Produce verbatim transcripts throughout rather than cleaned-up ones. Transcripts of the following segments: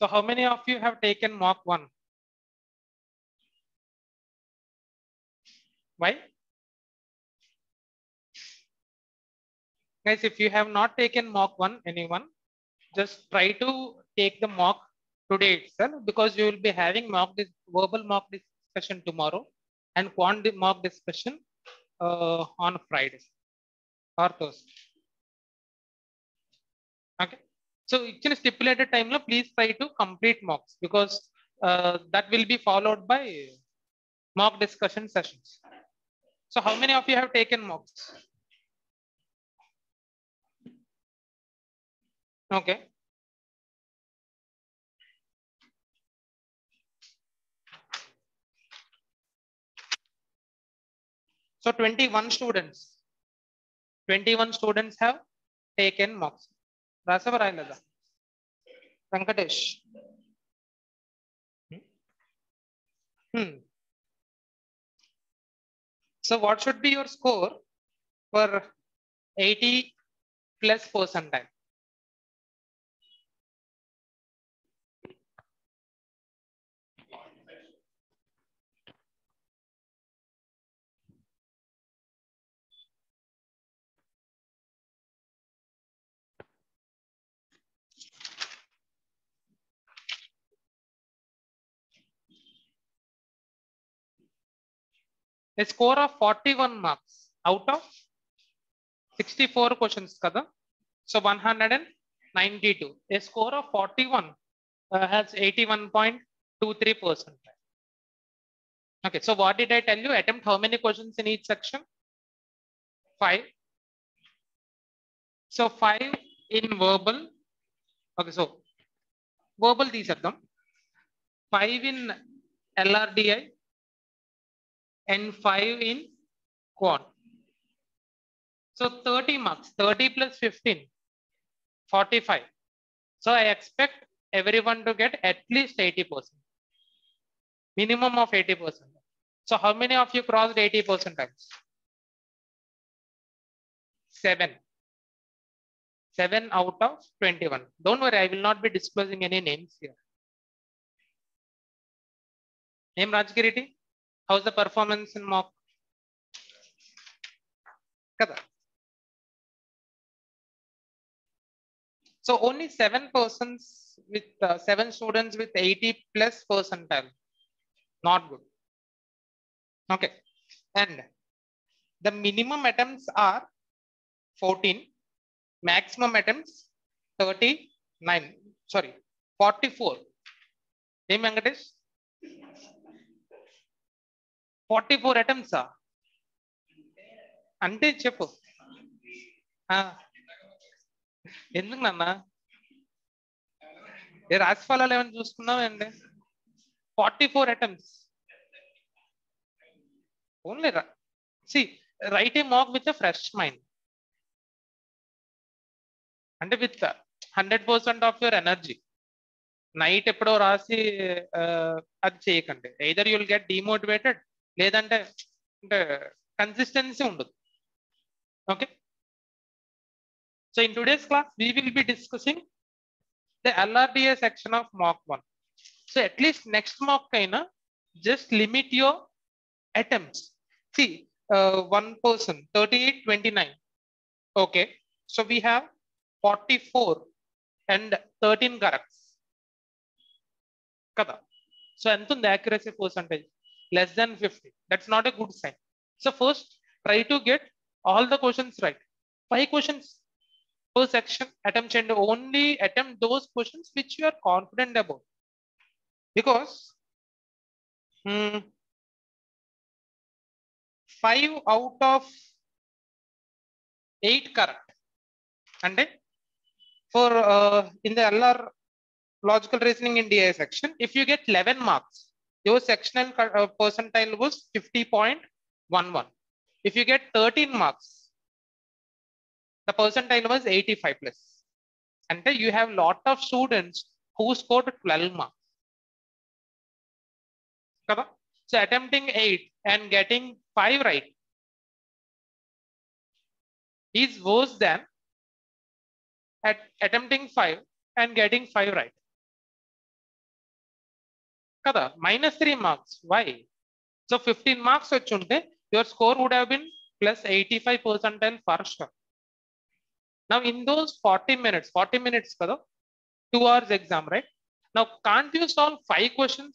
So how many of you have taken mock one? Why? Guys, if you have not taken mock one, anyone, just try to take the mock today itself, because you will be having mock dis verbal mock discussion tomorrow and quant mock discussion uh, on Friday or Thursday. Okay. So in stipulated time, please try to complete mocks, because uh, that will be followed by mock discussion sessions. So how many of you have taken mocks? Okay. So twenty-one students. twenty-one students have taken mocks. Rasavarayalada. Venkatesh. Hmm. So what should be your score for eighty plus percentile? A score of forty-one marks out of sixty-four questions kada. So one hundred ninety-two. A score of forty-one uh, has eighty-one point two three percent. Okay, so what did I tell you? Attempt how many questions in each section? Five. So five in verbal. Okay, so verbal these are them. Five in L R D I and five in quant. So thirty marks, thirty plus fifteen, forty-five. So I expect everyone to get at least eighty percent. Minimum of eighty percent. So how many of you crossed eighty percent times? Seven. Seven out of twenty-one. Don't worry, I will not be disclosing any names here. Name Rajgiriti. How's the performance in mock? Kada. So only seven persons with uh, seven students with eighty plus percentile. Not good. Okay. And the minimum attempts are fourteen. Maximum attempts thirty-nine. Sorry, forty-four. Hey, Venkatesh. forty-four attempts. అంటే చెప్పు ఎందుకు నాన్న ఏ రాశి ఫలాలు ఏమైనా చూసుకున్నావా అండి forty four attempts only see write a mock with fresh mind అంటే with hundred percent of your energy night ఎప్పుడో రాసి అది చేయకండి ఎయిదర్ యుల్ గెట్ డిమోటివేటెడ్ లేదంటే అంటే కన్సిస్టెన్సీ ఉండదు okay so in today's class we will be discussing the L R D A section of mock one. So at least next mock kaina just limit your attempts. See, uh, one person thirty-eight, twenty-nine. Okay, so we have forty-four and thirteen corrects. Kada. So the accuracy percentage less than fifty. That's not a good sign. So first try to get all the questions right. Five questions per section, attempt and only attempt those questions which you are confident about. Because hmm, five out of eight correct. And then for uh, in the L R logical reasoning in D I section, if you get eleven marks, your sectional uh, percentile was fifty point one one. If you get thirteen marks, the percentile was eighty-five plus. And then you have lot of students who scored twelve marks. So attempting eight and getting five right is worse than at attempting five and getting five right. kada, minus three marks. Why? So fifteen marks vachunte your score would have been plus eighty-five percentile for sure. Now in those forty minutes, forty minutes kada, two hours exam, right? Now can't you solve five questions?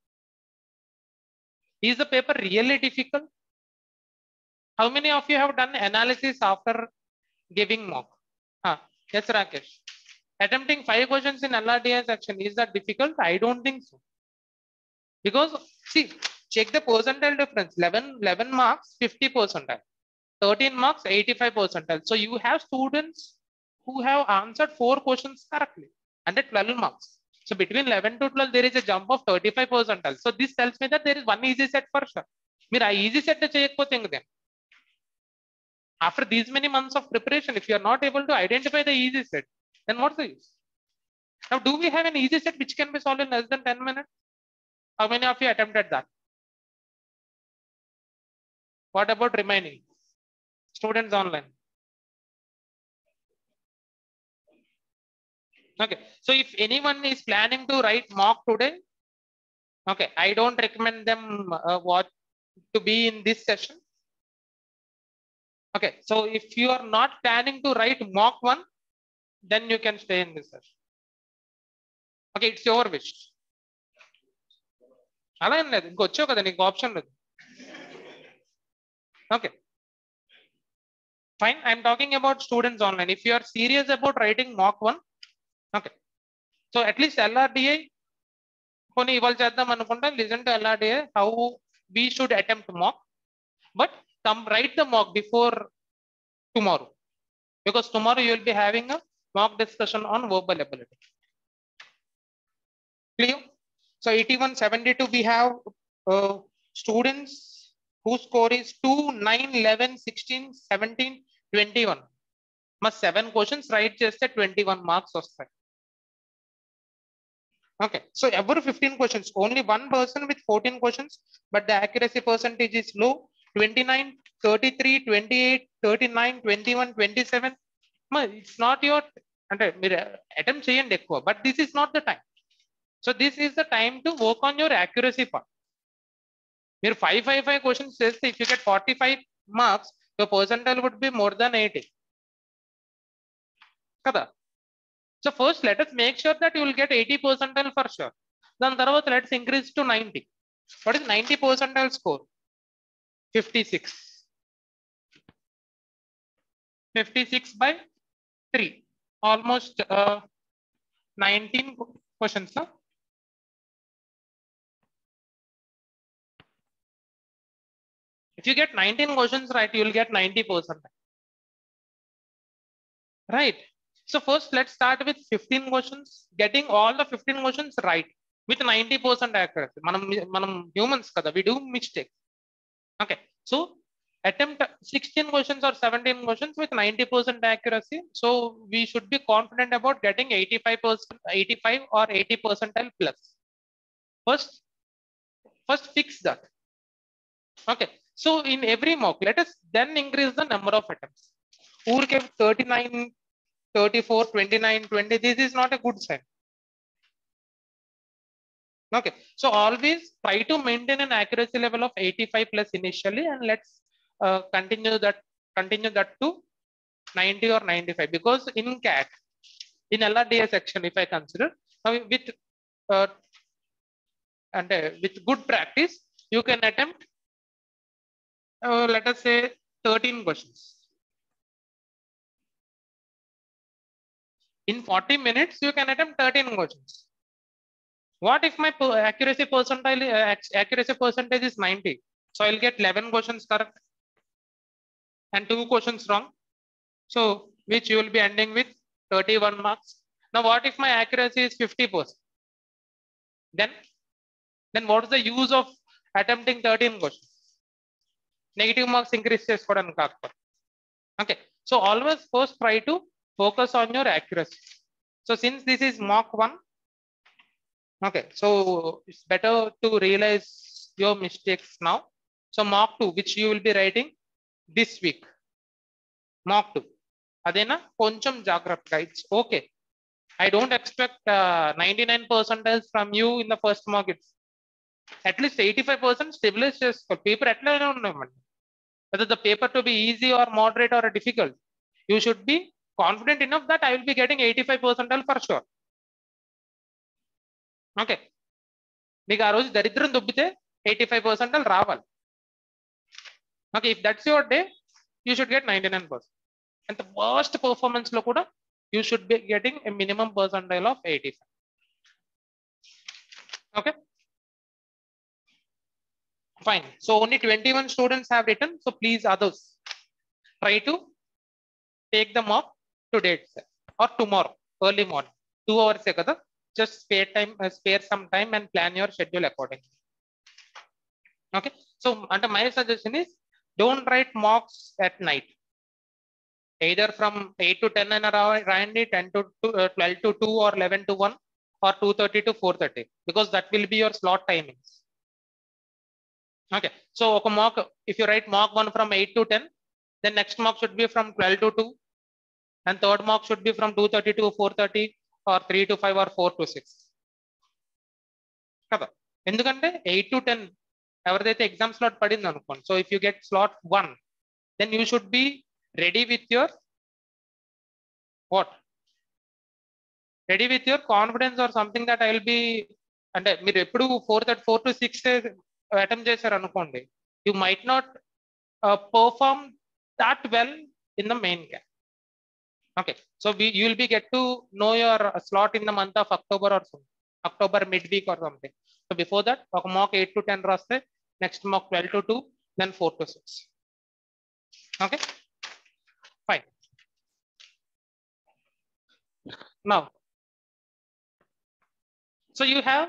Is the paper really difficult? How many of you have done analysis after giving mock? Huh. Yes, Rakesh. Attempting five questions in L R D I section, is that difficult? I don't think so. Because see, check the percentile difference. eleven, eleven marks, fifty percentile. thirteen marks, eighty-five percentile. So you have students who have answered four questions correctly and at twelve marks. So between eleven to twelve, there is a jump of thirty-five percentile. So this tells me that there is one easy set for sure. Mira easy set to cheyakapothe then. After these many months of preparation, if you are not able to identify the easy set, then what's the use? Now, do we have an easy set which can be solved in less than ten minutes? How many of you attempted that? What about remaining students online? Okay, so if anyone is planning to write mock today, okay, I don't recommend them uh, what to be in this session. Okay, so if you are not planning to write mock one, then you can stay in this session. Okay, it's your wish. అలా ఏం లేదు, ఇంకొచ్చావు కదా, నీకు option లేదు. Okay, fine. I'm talking about students online. If you are serious about writing mock one, okay, so at least L R D I కొన్ని ఇవాళ చేద్దాం అనుకుంటా. Listen to L R D I how we should attempt mock, but come write the mock before tomorrow, because tomorrow you will be having a mock discussion on verbal ability. Clear? So eighty-one seventy-two we have uh, students whose score is two, nine, eleven, sixteen, seventeen, twenty-one. Must seven questions write just twenty-one marks వస్తాయి. Okay, so every fifteen questions, only one person with fourteen questions, but the accuracy percentage is low. twenty-nine, thirty-three, twenty-eight, thirty-nine, twenty-one, twenty-seven. It's not your, అంటే మీరు attempt చేయండి ఎక్కువ, but this is not the time. So this is the time to work on your accuracy part. మీరు five, five, five questions చేస్తే, if you get forty-five marks, your percentile would be more than eighty. కదా? So first let us make sure that you will get eighty percentile for sure. Then తర్వాత let's increase to ninety. What is ninety percentile score? fifty-six. fifty-six by three. Almost uh, nineteen questions. Huh? If you get nineteen questions right, you will get ninety percent. Right. So first let's start with fifteen questions, getting all the fifteen questions right with ninety percent accuracy. Manam manam humans kada, we do mistakes. Okay. So attempt sixteen questions or seventeen questions with ninety percent accuracy. So we should be confident about getting eighty-five percent, eighty-five or eighty percentile plus. First, first fix that. Okay. So in every mock, let us then increase the number of attempts. Urke thirty-nine, thirty-four, twenty-nine, twenty, this is not a good sign. Okay, so always try to maintain an accuracy level of eighty-five plus initially, and let's uh, continue that continue that to ninety or ninety-five, because in C A T, in L R D I section, if I consider uh, with uh, and uh, with good practice, you can attempt uh, let us say thirteen questions. In forty minutes, you can attempt thirteen questions. What if my accuracy percentile uh, accuracy percentage is ninety? So I'll get eleven questions correct and two questions wrong. So which you will be ending with thirty-one marks. Now what if my accuracy is fifty percent? Then, then what is the use of attempting thirteen questions? Negative marks increase chesukodaniki kaakapothe. Okay. So always first try to focus on your accuracy. So since this is mock one, okay, so it's better to realize your mistakes now. So mock two, which you will be writing this week. Mock two. Adena koncham jagratta. It's okay. I don't expect uh, ninety-nine percentiles from you in the first mock. It's at least eighty five percent stabilize చేసుకోవాలి. Paper ఎట్లయినా ఉన్నామండి, whether the paper to be easy or moderate or difficult, you should be confident enough that I will be getting eighty-five percentile for sure. Okay, మీకు ఆ రోజు దరిద్రం దొబ్బితే eighty five percentile రావాలి. Okay, if that's your day you should get ninety nine percent. And the worst performance లో కూడా you should be getting a minimum percentile of eighty five. Okay, fine. So only twenty-one students have written. So please others try to take them off today itself or tomorrow early morning. Two hours kada. Just spare time, uh, spare some time and plan your schedule accordingly. Okay. So under my suggestion is don't write mocks at night. Either from eight to ten and around ten to uh, twelve to two or eleven to one or two thirty to four thirty, because that will be your slot timings. Okay, so okay, mock, if you write mock one from eight to ten, then next mock should be from twelve to two, and third mock should be from two thirty to four thirty or three to five or four to six. Kada endukante eight to ten ఎవరిదైతే exam slot పడింది అనుకోండి, so if you get slot one, then you should be ready with your what ready with your confidence or something that I will be, అంటే మీరు ఎప్పుడు four thirty four to six attempt చేశారు అనుకోండి, you might not perform that well in the main camp. Okay, so you will be get to know your slot in the month of October or something, October mid week or something. So before that ఒక mock eight to ten రాస్తే, next mock twelve to two, then four to six. Okay, fine. Now so you have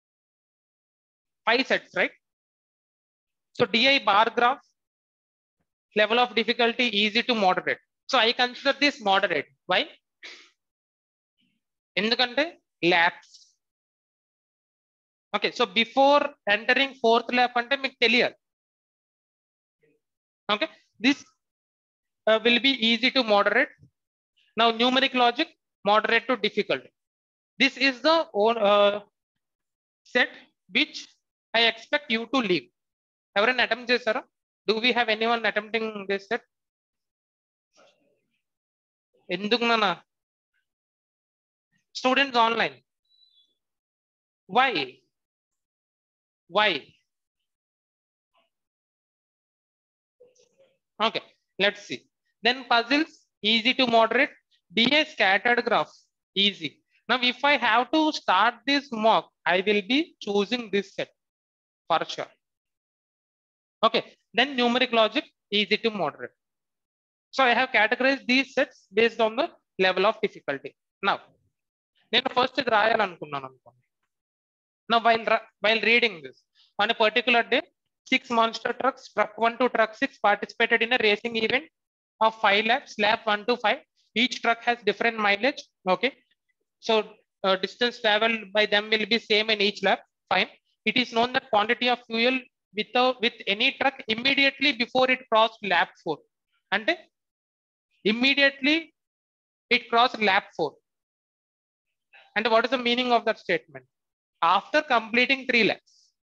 five sets, right? So D I bar graph, level of difficulty easy to moderate. So I consider this moderate. Why? Endukante labs. Okay, so before entering fourth lab ante meeku teliyali. Okay, this uh, will be easy to moderate. Now numeric logic, moderate to difficult. This is the uh, set which I expect you to leave. Everyone attempt chesara? Do we have anyone attempting this set? Enduku nana? Students online. Why? Why? Okay, let's see. Then puzzles, easy to moderate. D A scattered graph, easy. Now, if I have to start this mock, I will be choosing this set for sure. Okay, then numeric logic, easy to moderate. So I have categorized these sets based on the level of difficulty. Now, then first rayal anukunnanu anukondi. Now, while while reading this, on a particular day, six monster trucks, truck one to truck six, participated in a racing event of five laps, lap one to five. Each truck has different mileage. Okay. So uh, distance traveled by them will be same in each lap. Fine. It is known that quantity of fuel without with any truck immediately before it crossed lap four. And immediately it crossed lap four. And what is the meaning of that statement? After completing three laps.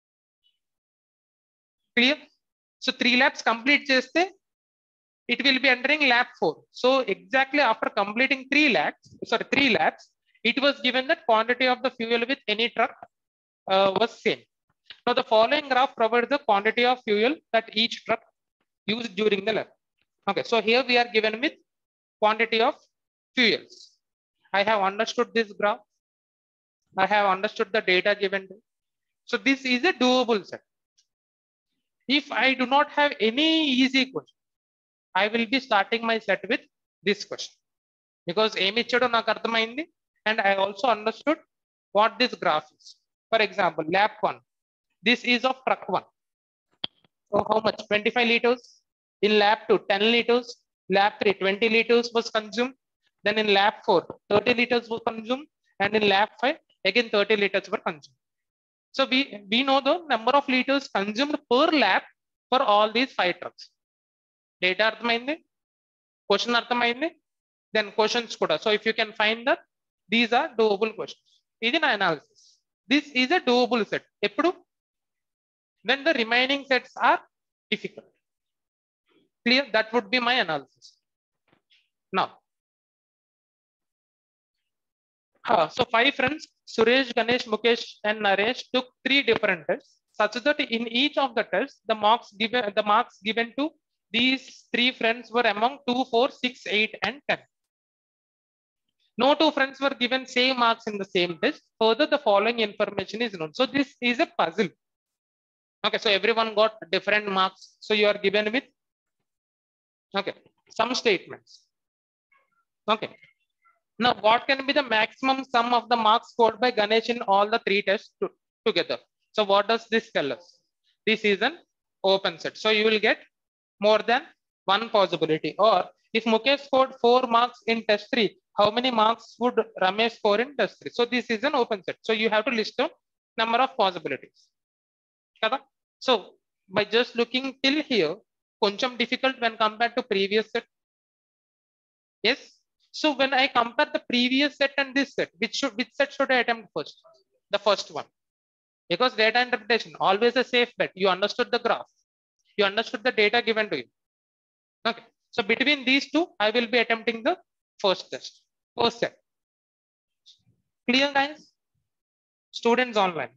Clear? So three laps complete cheste, it will be entering lap four. So exactly after completing three laps, sorry, three laps, it was given that quantity of the fuel with any truck uh, was same. Now the following graph provides the quantity of fuel that each truck used during the lap. Okay, so here we are given with quantity of fuels. I have understood this graph. I have understood the data given. So this is a doable set. If I do not have any easy question, I will be starting my set with this question, because emi ichado naaku ardhamaindi and I also understood what this graph is. For example, lap one, this is of truck one. So how much? twenty-five liters. In lap two, ten liters. Lap three, twenty liters was consumed. Then in lap four, thirty liters was consumed. And in lap five, again thirty liters were consumed. So we, we know the number of liters consumed per lap for all these five trucks. Data arthamaindi, question arthamaindi, then questions kuda. So if you can find that, these are doable questions. This is my analysis. This is a doable set. Eppudu then the remaining sets are difficult. Clear? That would be my analysis. Now, uh, so five friends, Suresh, Ganesh, Mukesh, and Naresh took three different tests, such that in each of the tests, the marks given, the marks given to these three friends were among two, four, six, eight, and ten. No two friends were given same marks in the same test. Further, the following information is known. So this is a puzzle. Okay, so everyone got different marks. So you are given with, okay, some statements. Okay. Now, what can be the maximum sum of the marks scored by Ganesh in all the three tests to, together? So what does this tell us? This is an open set. So you will get more than one possibility. Or if Mukesh scored four marks in test three, how many marks would Ramesh score in test three? So this is an open set. So you have to list down number of possibilities. So by just looking till here, koncham difficult when compared to previous set. Yes. So when I compare the previous set and this set, which should which set should I attempt first? The first one. Because data interpretation, always a safe bet. You understood the graph. You understood the data given to you. Okay. So between these two, I will be attempting the first test, first set. Clear, guys? Students online.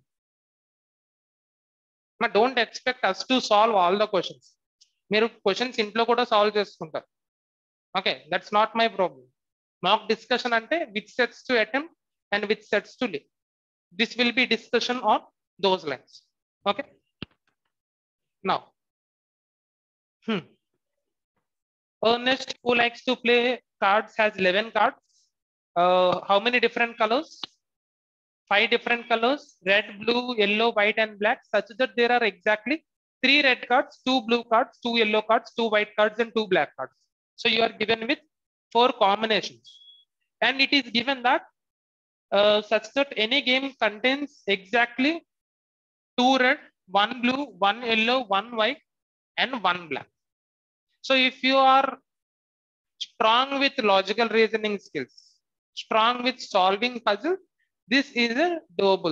But don't expect us to solve all the questions. Meeru questions intlo kuda solve chestuntaru. Okay, that's not my problem. Mock discussion ante which sets to attempt and which sets to leave. This will be discussion on those lines. Okay. Now, hmm. Ernest, who likes to play cards, has eleven cards. Uh, how many different colors? Five different colors: red, blue, yellow, white, and black, such that there are exactly three red cards, two blue cards, two yellow cards, two white cards, and two black cards. So you are given with four combinations. And it is given that uh, such that any game contains exactly two red, one blue, one yellow, one white, and one black. So if you are strong with logical reasoning skills, strong with solving puzzles, this is a doable.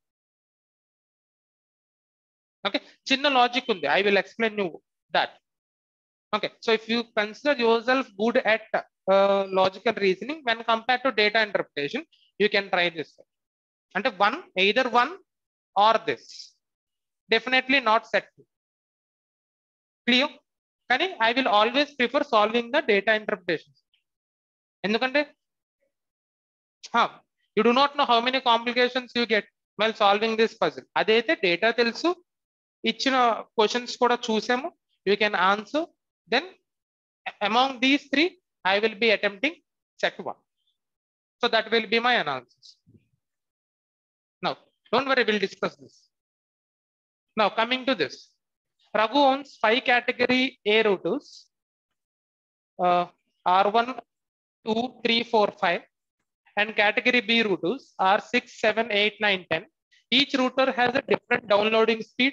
Okay, chinna logic undi. I will explain you that. Okay, so if you consider yourself good at uh, logical reasoning when compared to data interpretation, you can try this. And one, either one or this. Definitely not set two. Clear? I will always prefer solving the data interpretation. Endukante? Huh. You do not know how many complications you get while solving this puzzle. Adaithe data telusu, ichina questions kuda chusamo, you can answer. Then among these three, I will be attempting set one. So that will be my analysis. Now, don't worry, we'll discuss this. Now, coming to this. Raghu owns five category A routers. Uh, R one, two, three, four, five. And category B routers are six, seven, eight, nine, ten. Each router has a different downloading speed,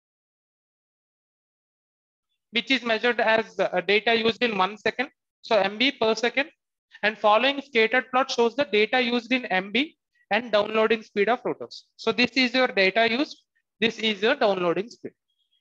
which is measured as uh, data used in one second. So M B per second. And following scattered plot shows the data used in M B and downloading speed of routers. So this is your data used. This is your downloading speed.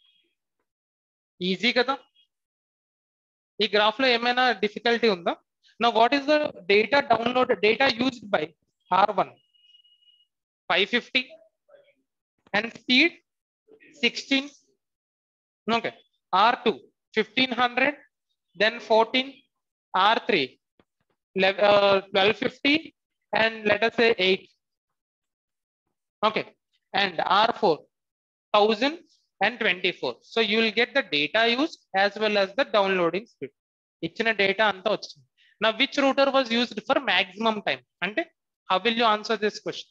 Easy kada? Ee graph lo emaina difficulty unda? Now what is the data download data used by R one? five fifty and speed sixteen. Okay. R two fifteen hundred, then fourteen. R three uh, twelve fifty, and let us say eight. Okay. And R four one thousand twenty-four. So you will get the data used as well as the downloading speed. Ichina data anta vachindi. Now, which router was used for maximum time? Ante, how will you answer this question?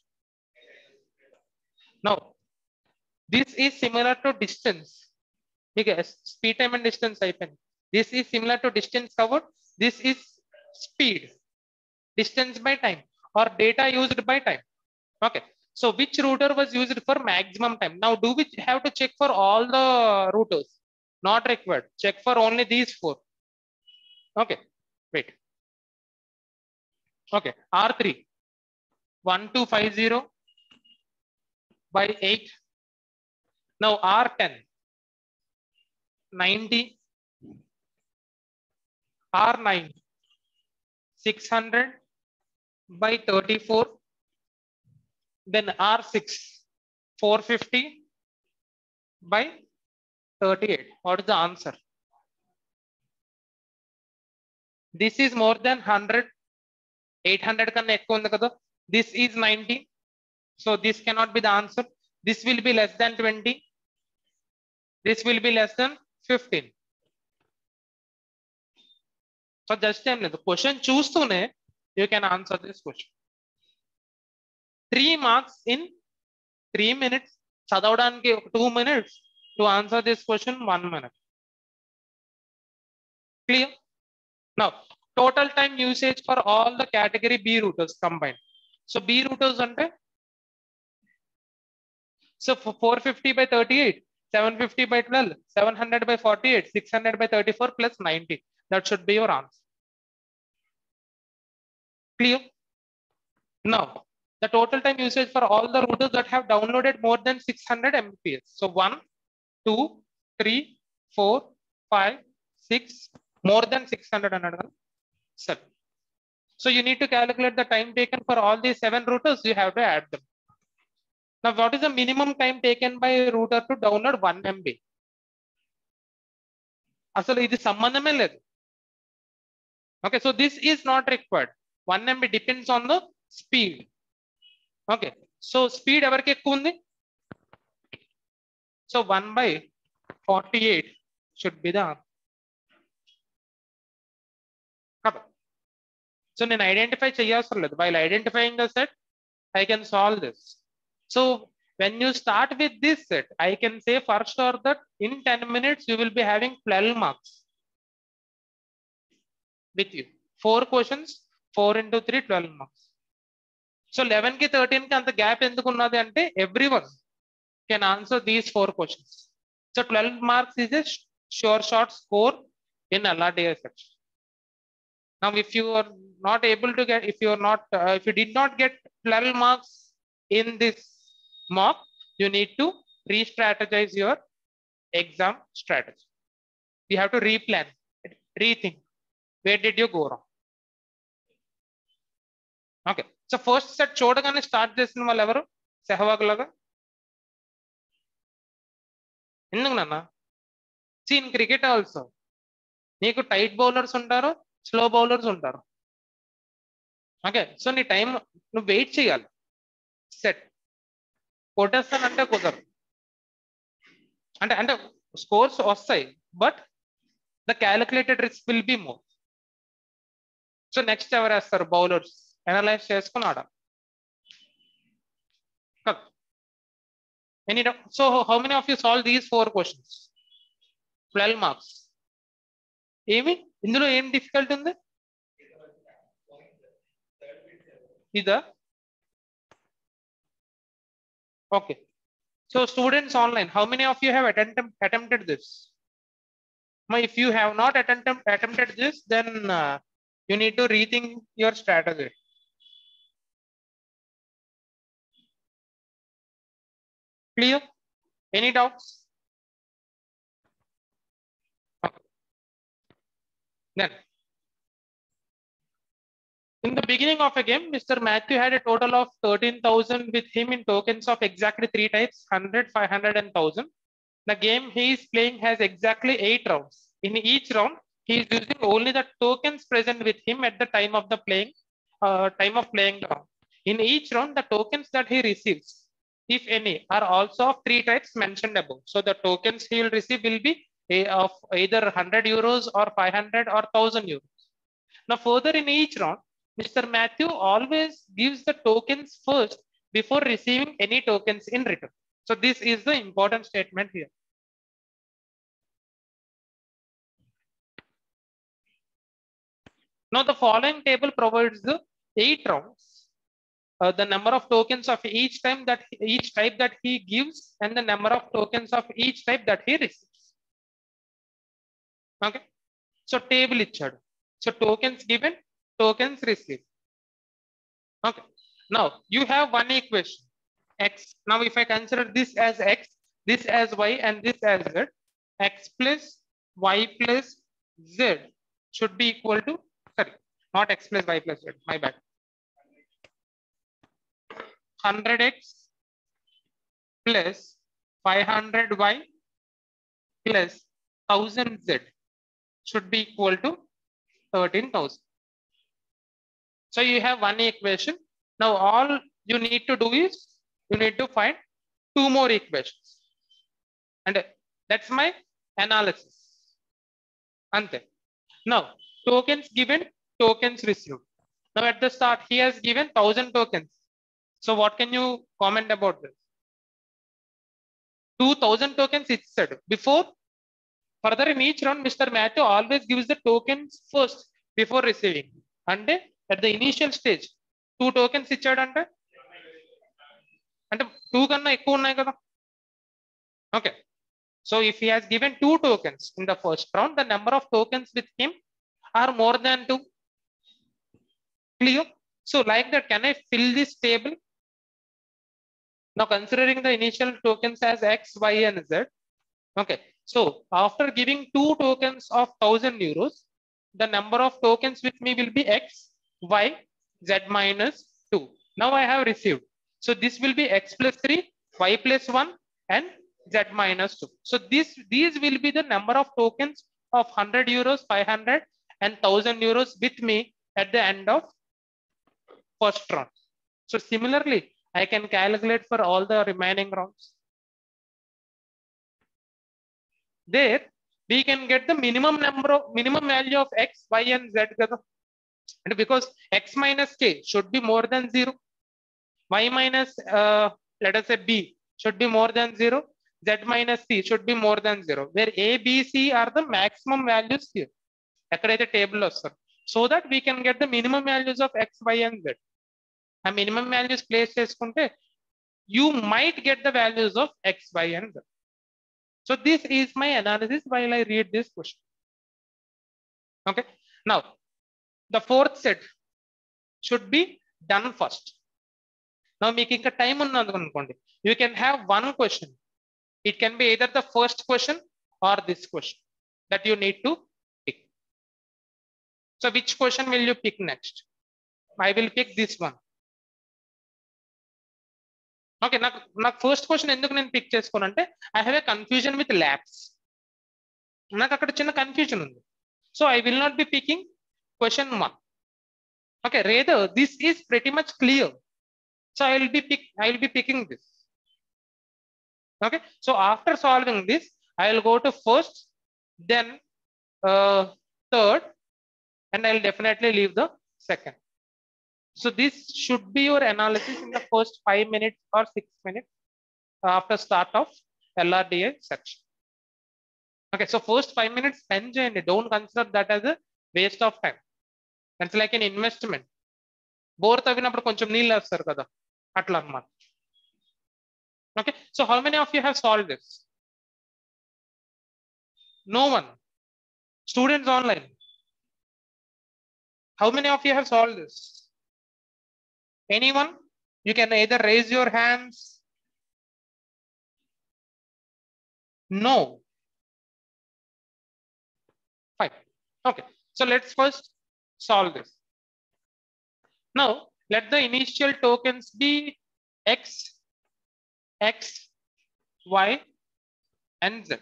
Now, this is similar to distance. Because speed, time, and distance happen. This is similar to distance covered. This is speed, distance by time, or data used by time. Okay. So which router was used for maximum time? Now, do we have to check for all the routers? Not required. Check for only these four. Okay. Wait. Okay. R three one two five zero by eight Now R ten, ninety, R nine, six hundred by thirty-four, then R six, four fifty by thirty-eight. What is the answer? This is more than one hundred. eight hundred కన్నా ఎక్కువ ఉంది కదా. This is ninety. So this cannot be the answer. This will be less than twenty. This will be less than fifteen. So just time లేదు. Question చూస్తూనే you can answer this question. Three marks in three minutes. చదవడానికి ఒక two minutes. To answer this question, one minute. Clear? Now, total time usage for all the category B routers combined. So B routers ante, so for four fifty by thirty-eight, seven fifty by twelve, seven hundred by forty-eight, six hundred by thirty-four plus ninety. That should be your answer. Clear? Now, the total time usage for all the routers that have downloaded more than six hundred M B P S. So one, two, three, four, five, six, more than six hundred. Seven. So you need to calculate the time taken for all these seven routers. You have to add them. Now, what is the minimum time taken by a router to download one M B? Asalo idi sambandhame ledhu. Okay, so this is not required. one M B depends on the speed. Okay, so speed evariki ekku undi? So one by forty-eight should be the answer. So నేను identify చేయవసరం లేదు. While identifying the set, I can solve this. So when you start with this set, I can say for sure that in ten minutes you will be having twelve marks with you. Four questions, four into three, twelve marks. So eleven ki thirteen ki anta gap enduku unnadi ante everyone can answer these four questions. So twelve marks is a sure shot score in L R D A section. Now, if you are not able to get, if you are not, uh, if you did not get twelve marks in this mock, you need to re-strategize your exam strategy. You have to replan, rethink. Where did you go wrong? Okay. So first set చూడగానే start చేసిన వాళ్ళు ఎవరు? సెహవాగ్ లాగా. ఎందుకు నాన్న? See in cricket also, నీకు tight bowlers ఉంటారు, slow bowlers ఉంటారు. ఓకే, సో నీ టైం నువ్వు వెయిట్ చేయాలి. సెట్ కొట్టేస్తానంటే కుదరదు. అంటే అంటే స్కోర్స్ వస్తాయి, but the calculated risk will be more. So next ఎవరు వేస్తారు? బౌలర్స్ అనలైజ్ చేసుకుని ఆడాలి. Any doubt? So how many of you solve these four questions? Twelve marks. ఏమి ఇందులో ఏం డిఫికల్ట్ ఉంది? ఇదా? Okay. So students online, how many of you have attempt, attempted this? If you have not attempt, attempted this, then uh, you need to rethink your strategy. Clear? Any doubts? Okay. Then in the beginning of a game, Mister Matthew had a total of thirteen thousand with him in tokens of exactly three types, one hundred, five hundred and one thousand. The game he is playing has exactly eight rounds. In each round, he is using only the tokens present with him at the time of the playing, uh, time of playing the round. In each round, the tokens that he receives, if any, are also of three types mentioned above. So the tokens he will receive will be a, of either one hundred euros or five hundred or one thousand euros. Now further, in each round, Mister Matthew always gives the tokens first before receiving any tokens in return. So this is the important statement here. Now the following table provides the eight rounds, uh, the number of tokens of each time that each type that he gives, and the number of tokens of each type that he receives. Okay. So table ichchadu. So tokens given, tokens received. Okay. Now you have one equation x. Now if I consider this as x, this as y and this as z, x plus y plus z should be equal to, sorry, not x plus y plus z, my bad. one hundred x plus five hundred y plus one thousand z should be equal to thirteen thousand. So you have one equation. Now all you need to do is you need to find two more equations. And that's my analysis. Ante. Now tokens given, tokens received. Now at the start he has given one thousand tokens. So what can you comment about this? two thousand tokens it said. Before, further in each round, Mister Matthew always gives the tokens first before receiving. And at the initial stage, two tokens ichadante ante two kanna ekku unnai kada. Okay. So if he has given two tokens in the first round, the number of tokens with him are more than two. Clear? So like that, can I fill this table? Now considering the initial tokens as X, Y, and Z. Okay. So after giving two tokens of one thousand euros, the number of tokens with me will be X, Y, Z minus two. Now I have received. So this will be X plus three, Y plus one, and Z minus two. So this, these will be the number of tokens of one hundred euros, five hundred, and one thousand euros with me at the end of first round. So similarly, I can calculate for all the remaining rounds. There, we can get the minimum number of minimum value of X, Y, and Z. And because X minus K should be more than zero, Y minus, uh, let us say B should be more than zero, Z minus C should be more than zero, where A, B, C are the maximum values here. Table, so that we can get the minimum values of X, Y, and Z. A minimum values placed as you might get the values of X, Y, and Z. So this is my analysis while I read this question. Okay. Now, the fourth set should be done first. Now, making a time on you can have one question. It can be either the first question or this question that you need to pick. So which question will you pick next? I will pick this one. Okay, now, now first question enduku nenu pick cheskonante, I have a confusion with labs. Naku akkada chinna confusion undi. So I will not be picking question one. Okay, rather this is pretty much clear. So I will be pick I will be picking this. Okay, so after solving this, I will go to first, then uh, third, and I will definitely leave the second. So this should be your analysis in the first five minutes or six minutes after start of L R D A section. Okay, so first five minutes spend and don't consider that as a waste of time. It's like an investment. Both avinappudu koncham neelu vastaru kada atla annamata. Okay, so how many of you have solved this? No one. Students online. How many of you have solved this? Anyone? You can either raise your hands. No. Fine. Okay. So let's first solve this. Now, let the initial tokens be X, X, Y, and Z.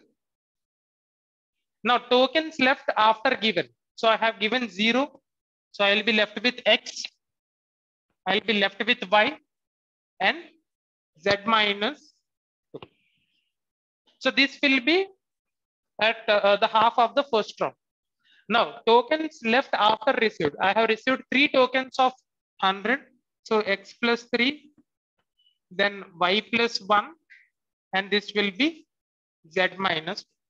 Now, tokens left after given. So I have given zero. So I will be left with X. I'll be left with Y and Z minus two. So this will be at uh, the half of the first round. Now tokens left after received. I have received three tokens of one hundred. So X plus three, then Y plus one, and this will be Z minus two.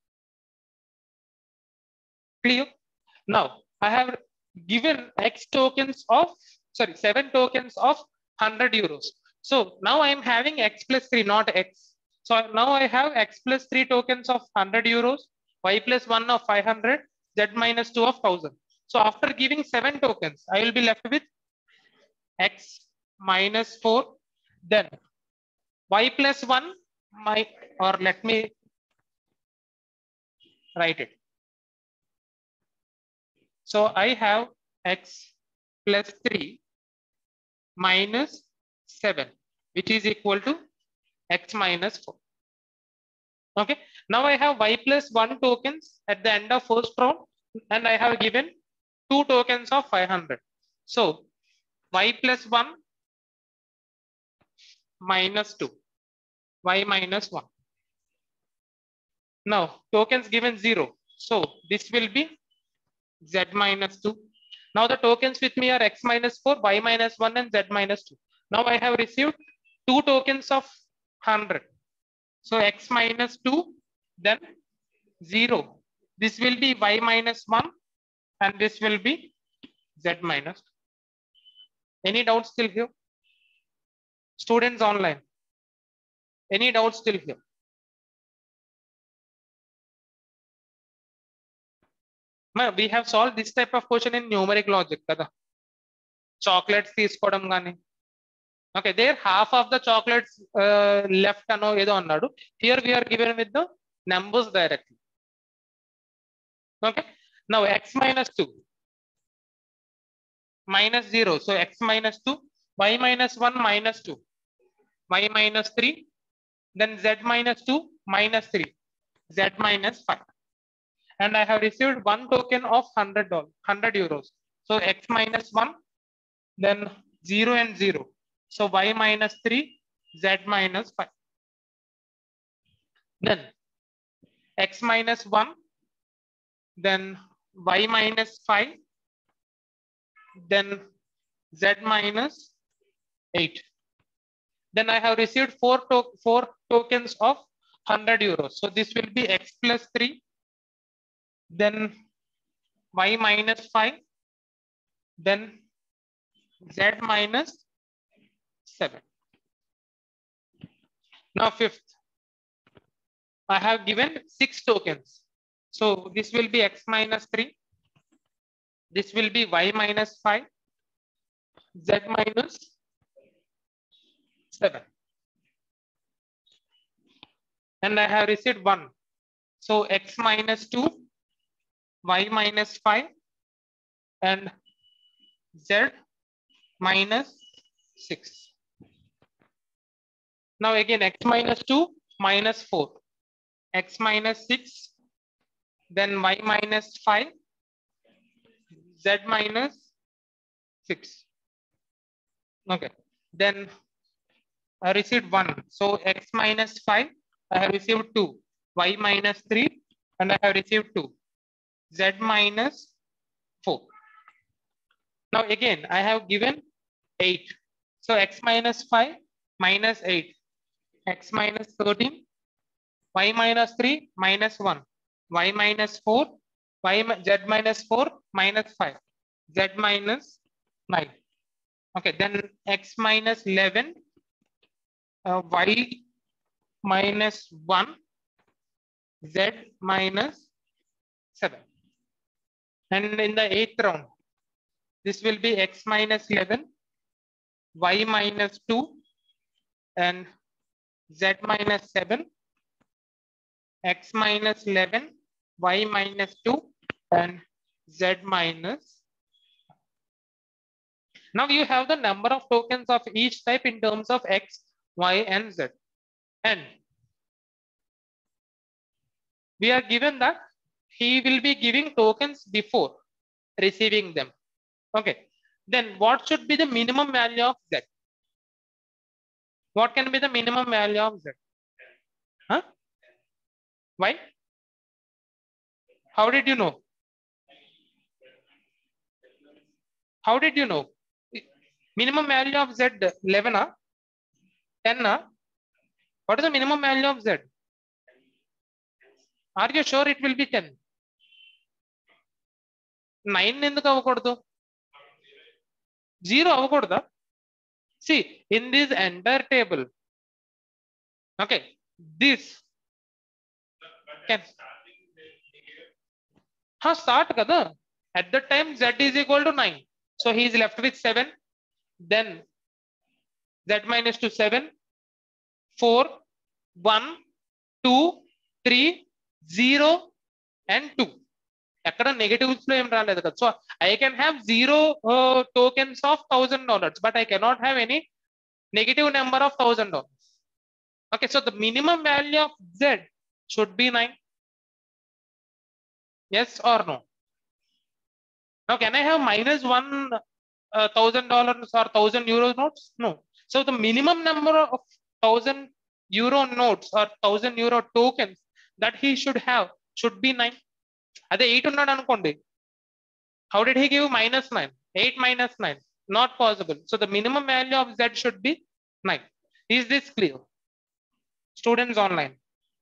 Clear? Now I have given X tokens of sorry, seven tokens of one hundred euros. So now I am having X plus three, not X. So now I have X plus three tokens of one hundred euros, Y plus one of five hundred, Z minus two of one thousand. So after giving seven tokens, I will be left with X minus four, then Y plus one my, or let me write it. So I have x plus three minus seven, which is equal to x minus four. Okay. Now I have y plus one tokens at the end of first round, and I have given two tokens of five hundred. So y plus one minus two, y minus one. Now tokens given zero. So this will be z minus two. Now the tokens with me are x minus four, y minus one, and z minus two. Now I have received two tokens of one hundred. So x minus two, then zero. This will be y minus one, and this will be z minus two. Any doubts still here? Students online. Any doubts still here? We have solved this type of question in numeric logic. Kada. Chocolates తీసుకోవడం గాని. Okay, there half of the chocolates uh, left ano edo annadu. Here we are given with the numbers directly. Okay, now x minus two minus zero. So x minus two, y minus one minus two, y minus three, then z minus two minus three, z minus five. And I have received one token of one hundred dollars, one hundred euros. So x minus one, then zero and zero. So y minus three, z minus five. Then x minus one, then y minus five, then z minus eight. Then I have received four, to four tokens of one hundred euros. So this will be x plus three, then y minus five, then z minus seven. Now fifth, I have given six tokens. So this will be x minus three, this will be y minus five, z minus seven. And I have received one. So x minus two, y minus five, and z minus six. Now again x minus two minus four, x minus six, then y minus five, z minus six. Okay, then I received one. So x minus five, I have received two, y minus three, and I have received two, z minus four. Now again, I have given eight. So x minus five minus eight, x minus thirteen, y minus three minus one, y minus four, y z minus four minus five, z minus nine. Okay, then x minus eleven, uh, y minus one, z minus seven. And in the eighth round, this will be x minus eleven, y minus two, and z minus seven, x minus eleven, y minus two, and z minus. Now you have the number of tokens of each type in terms of x, y, and z. And we are given that he will be giving tokens before receiving them. Okay. Then what should be the minimum value of z? What can be the minimum value of z? Huh? Why? How did you know? How did you know? Minimum value of z eleven, ah? ten. Ah? What is the minimum value of z? Are you sure it will be ten? nine enduku avakudadu? zero avakudada? See, in this entire table, okay, this can ha start kada. At the time z is equal to nine. So he is left with seven. Then z minus two, seven, four, one, two, three, zero, and two. ఎక్కడ negatives లో ఏం రాలేదు కదా. So I can have zero tokens of thousand dollars but I cannot have any negative number of thousand dollars. Okay, so the minimum value of Z should be nine. Yes or no? Now can I have minus one uh, thousand dollars or thousand euro notes? No. So the minimum number of thousand euro notes or thousand euro tokens that he should have should be nine. Ade eight unnadu anukondi. How did he give minus nine? eight minus nine. Not possible. So the minimum value of Z should be nine. Is this clear? Students online.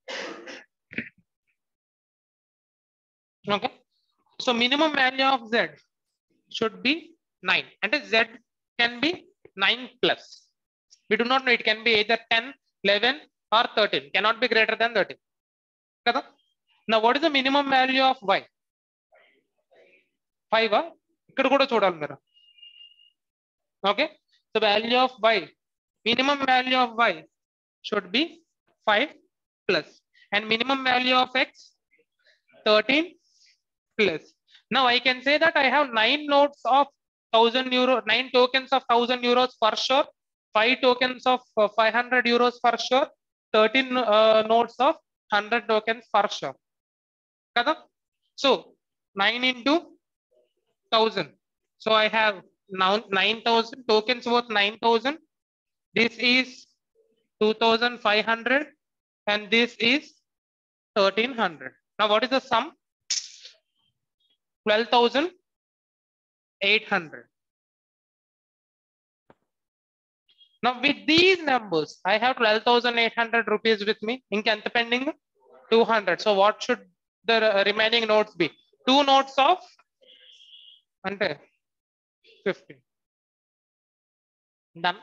Okay. So minimum value of Z should be nine. And Z can be nine plus. We do not know, it can be either ten, eleven or thirteen. Cannot be greater than thirteen. Now what is the minimum value of Y? five. Ikkada kuda chodali meeru. Okay. So value of Y, minimum value of Y should be five plus. And minimum value of X, thirteen plus. Now I can say that I have nine notes of thousand euro, nine tokens of thousand euros for sure, five tokens of uh, five hundred euros for sure, thirteen uh, notes of hundred tokens for sure. Kada? So nine into thousand. So I have now nine thousand tokens worth nine thousand. This is two thousand five hundred and this is thirteen hundred. Now what is the sum? twelve thousand eight hundred. Now with these numbers, I have twelve thousand eight hundred rupees with me. Inkenta pending two hundred. So what should the remaining notes be? Two notes of ante fifty. Done.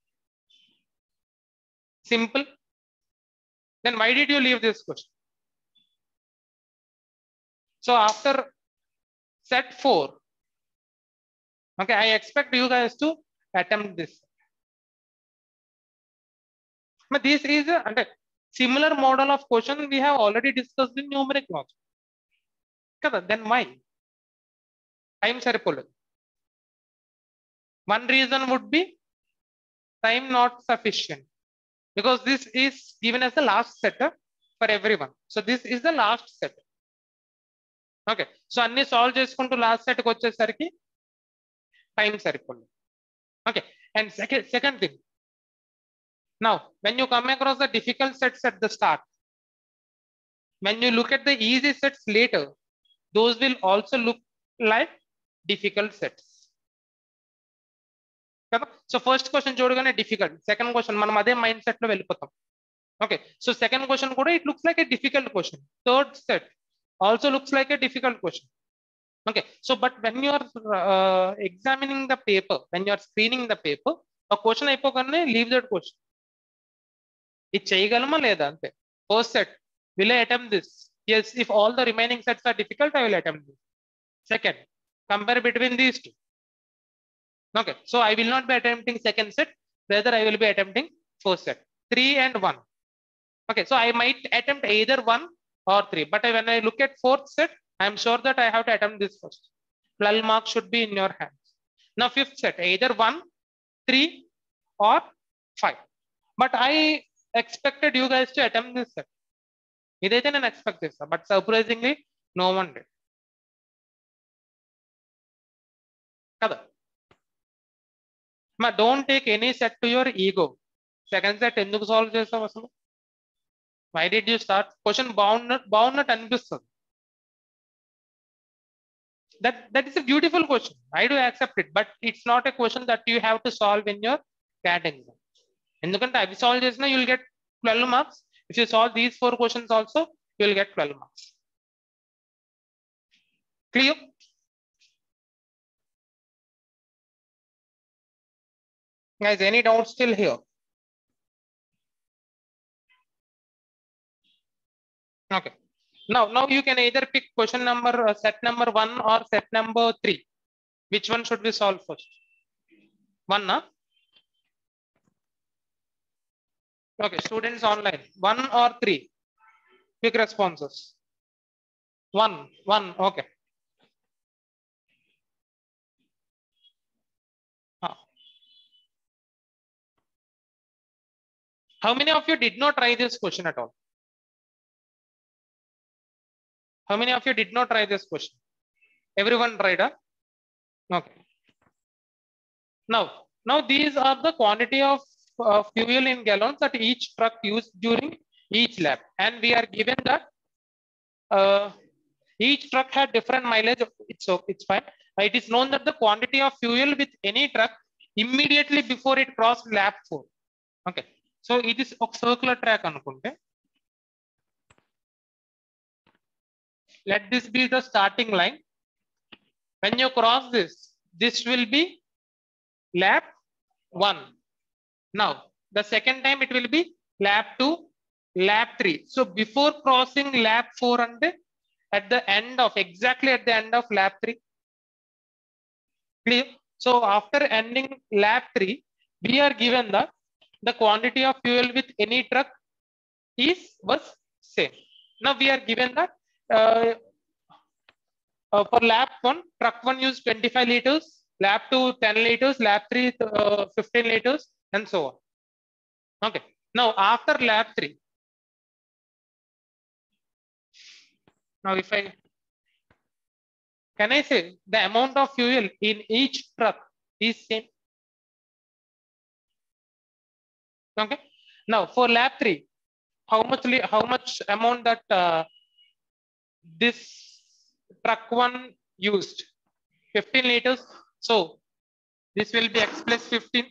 Simple. Then why did you leave this question? So after set four, okay, I expect you guys to attempt this. But this is a and a similar model of question we have already discussed in numeric logic. Then why? Time saripoladu. One reason would be time not sufficient, because this is given as the last set for everyone. So this is the last set. Okay, so అన్ని solve చేసుకుంటూ last set కి వచ్చేసరికి time సరిపోలేదు. Okay, and second second thing, now when you come across the difficult sets at the start, when you look at the easy sets later, those will also look like difficult sets. So first question చూడగానే difficult, second question మనం అదే mind set లో వెళ్ళిపోతాం. Okay, so second question కూడా it looks like a difficult question. Third set also looks like a difficult question. Okay, so but when you are uh, examining the paper, when you are screening the paper, a question అయిపోగానే leave that question. ఇది చేయగలమా లేదా అంతే. First set, will I attempt this? Yes, if all the remaining sets are difficult, I will attempt this. Second, compare between these two. Okay, so I will not be attempting second set, rather I will be attempting first set. Three and one. Okay, so I might attempt either one or three, but when I look at fourth set, I am sure that I have to attempt this first. twelve marks should be in your hands. Now fifth set, either one, three or five. But I expected you guys to attempt this set. Idaithe nenu expect chesta, but surprisingly no one did. Kada? Ma don't take any set to your ego. Second set enduku solve chesavu asalu? Why did you start? Question bound bound not అనిపిస్తుంది. That that is a beautiful question. I do accept it, but it's not a question that you have to solve in your C A T exam. ఎందుకంటే అవి solve చేసినా you will get twelve marks. If you solve these four questions also, you will get twelve marks. Clear? Guys, any doubts still here? Okay. Now, now you can either pick question number uh, set number one or set number three. Which one should we solve first? One, na? Okay, students online. One or three? Quick responses. One, one. Okay. Ah. How many of you did not try this question at all? How many of you did not try this question? Everyone tried, huh? Okay. Now, now these are the quantity of uh, fuel in gallons that each truck used during each lap, and we are given that uh, each truck had different mileage. It's so it's fine. It is known that the quantity of fuel with any truck immediately before it crossed lap four. Okay, so it is a circular track. Anukunte. Let this be the starting line. When you cross this, this will be lap one. Now, the second time it will be lap two, lap three. So before crossing lap four and at the end of, exactly at the end of lap three. Clear? So after ending lap three, we are given the, the quantity of fuel with any truck is was same. Now we are given that uh, uh, for lap one, truck one used twenty-five liters, lap two ten liters, lap three uh, fifteen liters, and so on. Okay. Now after lap three, now if I can I say the amount of fuel in each truck is same. Okay. Now for lap three, how much how much amount that uh, this truck one used? fifteen liters. So this will be x plus fifteen.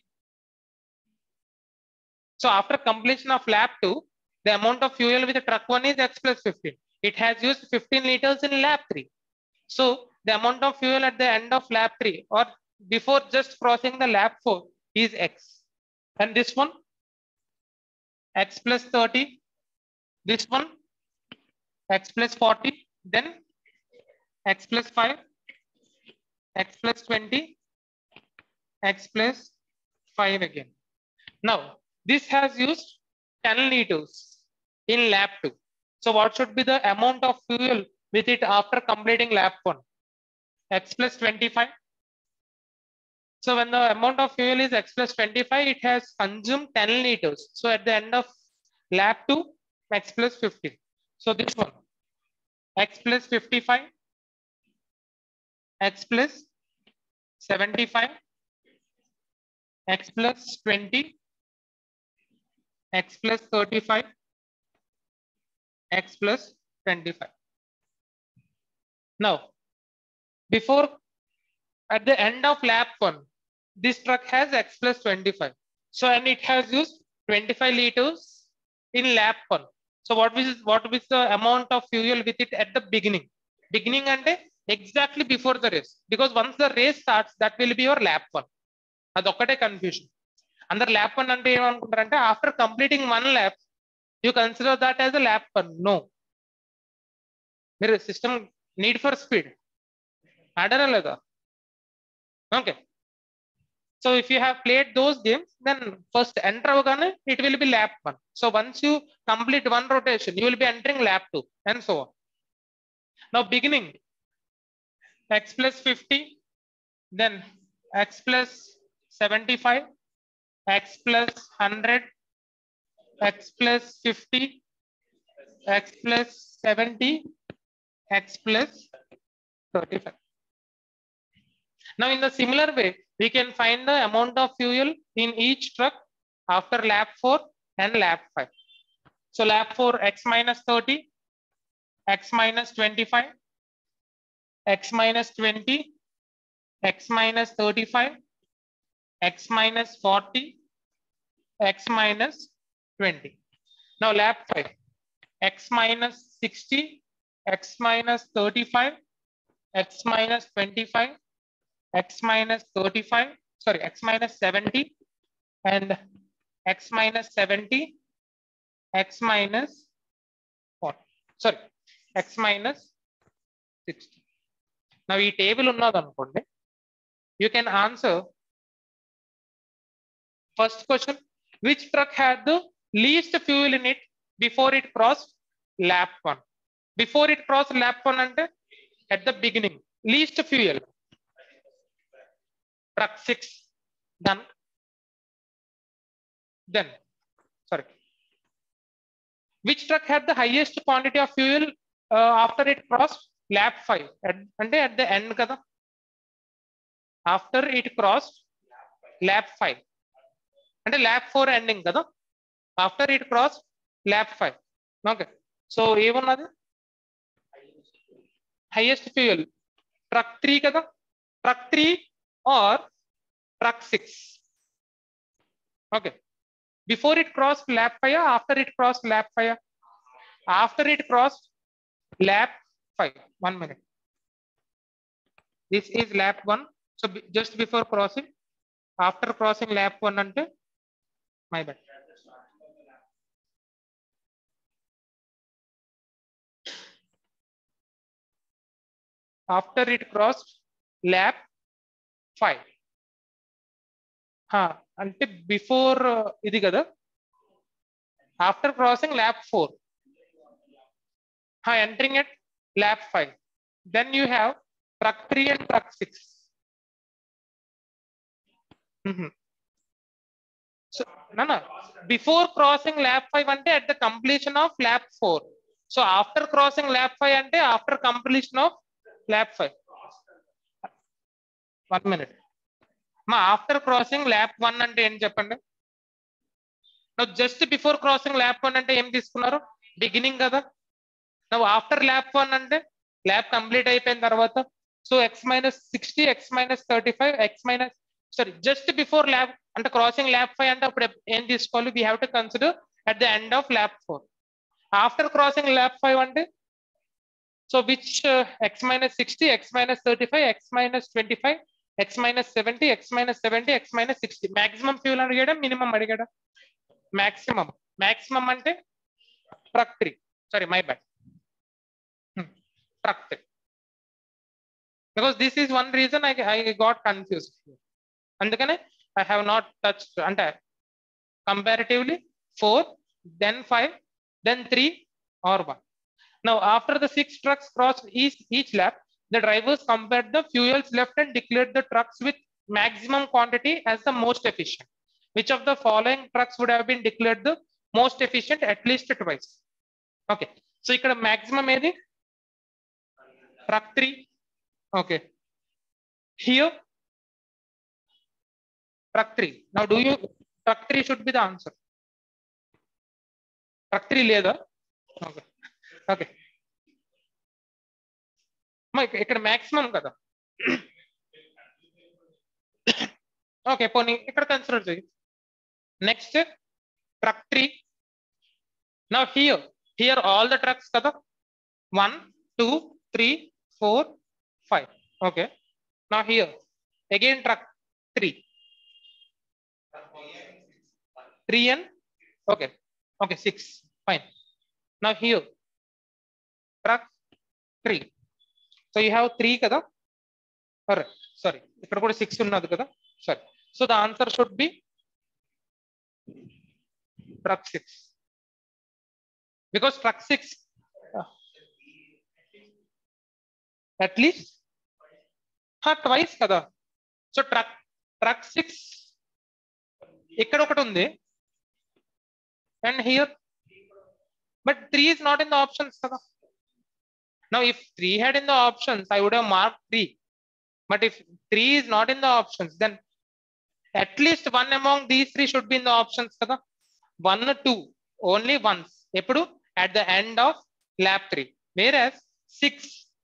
So after completion of lap two, the amount of fuel with the truck one is x plus fifteen. It has used fifteen liters in lap three. So the amount of fuel at the end of lap three or before just crossing the lap four is x. And this one, x plus thirty. This one, x plus forty. Then x plus five, x plus twenty, x plus five again. Now, this has used ten liters in lap two. So what should be the amount of fuel with it after completing lap one? X plus twenty-five. So when the amount of fuel is x plus twenty-five, it has consumed ten liters. So at the end of lap two, x plus fifteen. So this one, x plus fifty-five, x plus seventy-five, x plus twenty, x plus thirty-five, x plus twenty-five. Now, before at the end of lap one, this truck has x plus twenty-five. So, and it has used twenty-five liters in lap one. So, what is what is the amount of fuel with it at the beginning? Beginning and exactly before the race. Because once the race starts, that will be your lap one. That's confusion. Under lap one, after completing one lap, you consider that as a lap one. No. There is system need for speed. Okay. So if you have played those games, then first enter it will be lap one. So once you complete one rotation, you will be entering lap two and so on. Now beginning x plus fifty, then x plus seventy-five, x plus one hundred, x plus fifty, x plus seventy, x plus thirty-five. Now in the similar way, we can find the amount of fuel in each truck after lap four and lap five. So lap four, x minus thirty, x minus twenty-five, x minus twenty, x minus thirty-five, x minus forty, x minus twenty. Now lap five, x minus sixty, x minus thirty-five, x minus twenty-five, x minus thirty-five, sorry, x minus seventy, and x minus seventy, x minus forty, sorry, x minus sixty. Now, this table you can answer first question, which truck had the least fuel in it before it crossed lap one. Before it crossed lap one ante at the beginning least fuel. Truck six done. Then sorry, which truck had the highest quantity of fuel uh, after it crossed lap five? Ante at the end kada, after it crossed lap five ante lap four ending kada, after it crossed lap five. Okay, so ఏమున్నది highest fuel truck three kada, truck three or truck six. Okay, before it crossed lap five, after it crossed lap five, after it crossed lap five. One minute, this is lap one, so just before crossing, after crossing lap one ante my bad, after it crossed lap five. Ha, ante before uh, idi kada, after crossing lap four. Ha, entering at lap five. Then you have truck three and truck six. Mm-hmm. So no no, before crossing lap five ante at the completion of lap four. So after crossing lap five ante after completion of lap five. One minute. Ma, after crossing lap one ante em cheppandi. Now just before crossing lap one ante em తీసుకున్నారు, beginning kada. Now after lap one ante lap complete అయిపోయిన తర్వాత, so x minus sixty, x minus thirty-five, x minus sorry, just before lap ante crossing lap five ante appudu em తీసుకోవాలి, we have to consider at the end of lap four. After crossing lap five ante, so which uh, x minus sixty, x minus thirty-five, x minus twenty-five, x minus seventy, x minus seventy, x minus sixty. Maximum fuel అడిగాడా, minimum అడిగాడా? Maximum. Maximum ante truck three. Sorry, my bad. Hmm. Truck three. Because this is one reason I, I got confused. Andukane I have not touched ante comparatively four, then five, then three or one. Now after the six trucks crossed each, each lap, the drivers compared the fuels left and declared the trucks with maximum quantity as the most efficient. Which of the following trucks would have been declared the most efficient at least twice? Okay, so ikkada maximum edi truck three. Okay, here truck three. Now do you truck three should be the answer. Truck three leda. Okay, okay. ఇక్కడ maximum కదా. Okay, పోనీ ఇక్కడ consider చేయి. Next truck three. Now here here all the trucks కదా, one two three four five. Okay, now here again truck three, three and okay okay six, fine. Now here truck three. So you have three kada. Alright, sorry, ikkada kuda six unnadu kada. Sorry, so the answer should be truck six, because truck six uh, at least ha twice kada. So truck truck six ikkada okati undi and here, but three is not in the options kada. Now if three had in the options, I would have marked three. But if three is not in the options, then at least one among these three should be in the options kada. One or two only once, eppudu at the end of lap three. Whereas six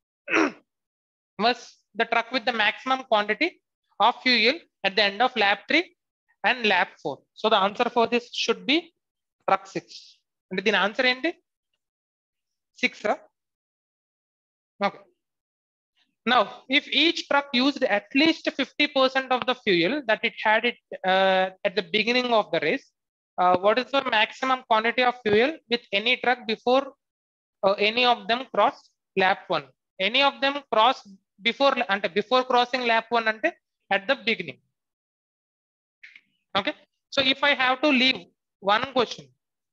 was the truck with the maximum quantity of fuel at the end of lap three and lap four. So the answer for this should be truck six. And the answer enti six. Right? Okay. Now, if each truck used at least fifty percent of the fuel that it had it uh, at the beginning of the race, uh, what is the maximum quantity of fuel with any truck before uh, any of them cross lap one? Any of them cross before ante before crossing lap one ante at the beginning. Okay. So if I have to leave one question,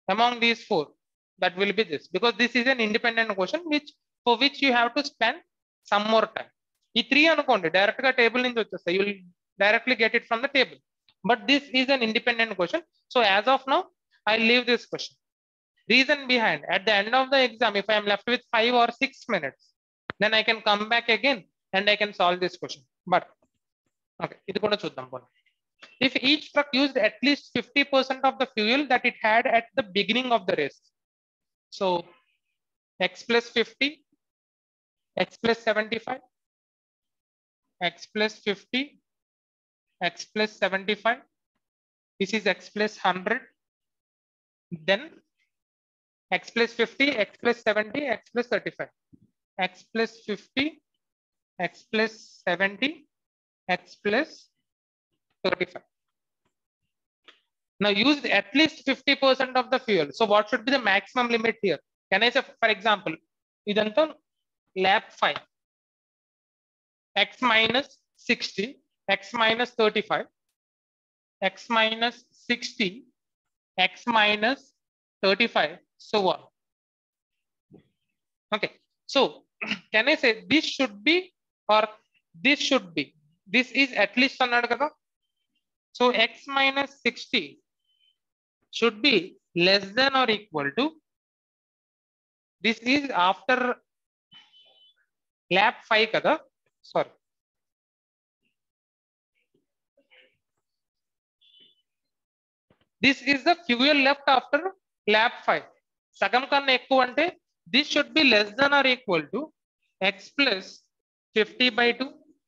among these four, that will be this, because this is an independent question which for which you have to spend some more time. ఈ three అనుకోండి direct గా table నుంచి వచ్చేస్తాయి, you will directly get it from the table. But this is an independent question. So as of now, I leave this question. Reason behind, at the end of the exam, if I am left with five or six minutes, then I can come back again and I can solve this question. But okay, ఇది కూడా చూద్దాం పోనీ. If each truck used at least fifty percent of the fuel that it had at the beginning of the race. So x plus fifty, x plus seventy-five, x plus fifty, x plus seventy-five, this is x plus one hundred, then x plus fifty, x plus seventy, x plus thirty-five, x plus fifty, x plus seventy, x plus thirty-five. Now use at least fifty percent of the fuel. So what should be the maximum limit here? Can I say, for example, idanto lap five, x minus sixty, x minus thirty-five, x minus sixty, x minus thirty-five, so on. Okay, so can I say this should be or this should be? This is at least annadu kada. So x minus sixty should be less than or equal to, this is after lap five kada, sorry. This is the fuel left after lap five. Sagam kanna ekku ante this should be less than or equal to x plus fifty by two.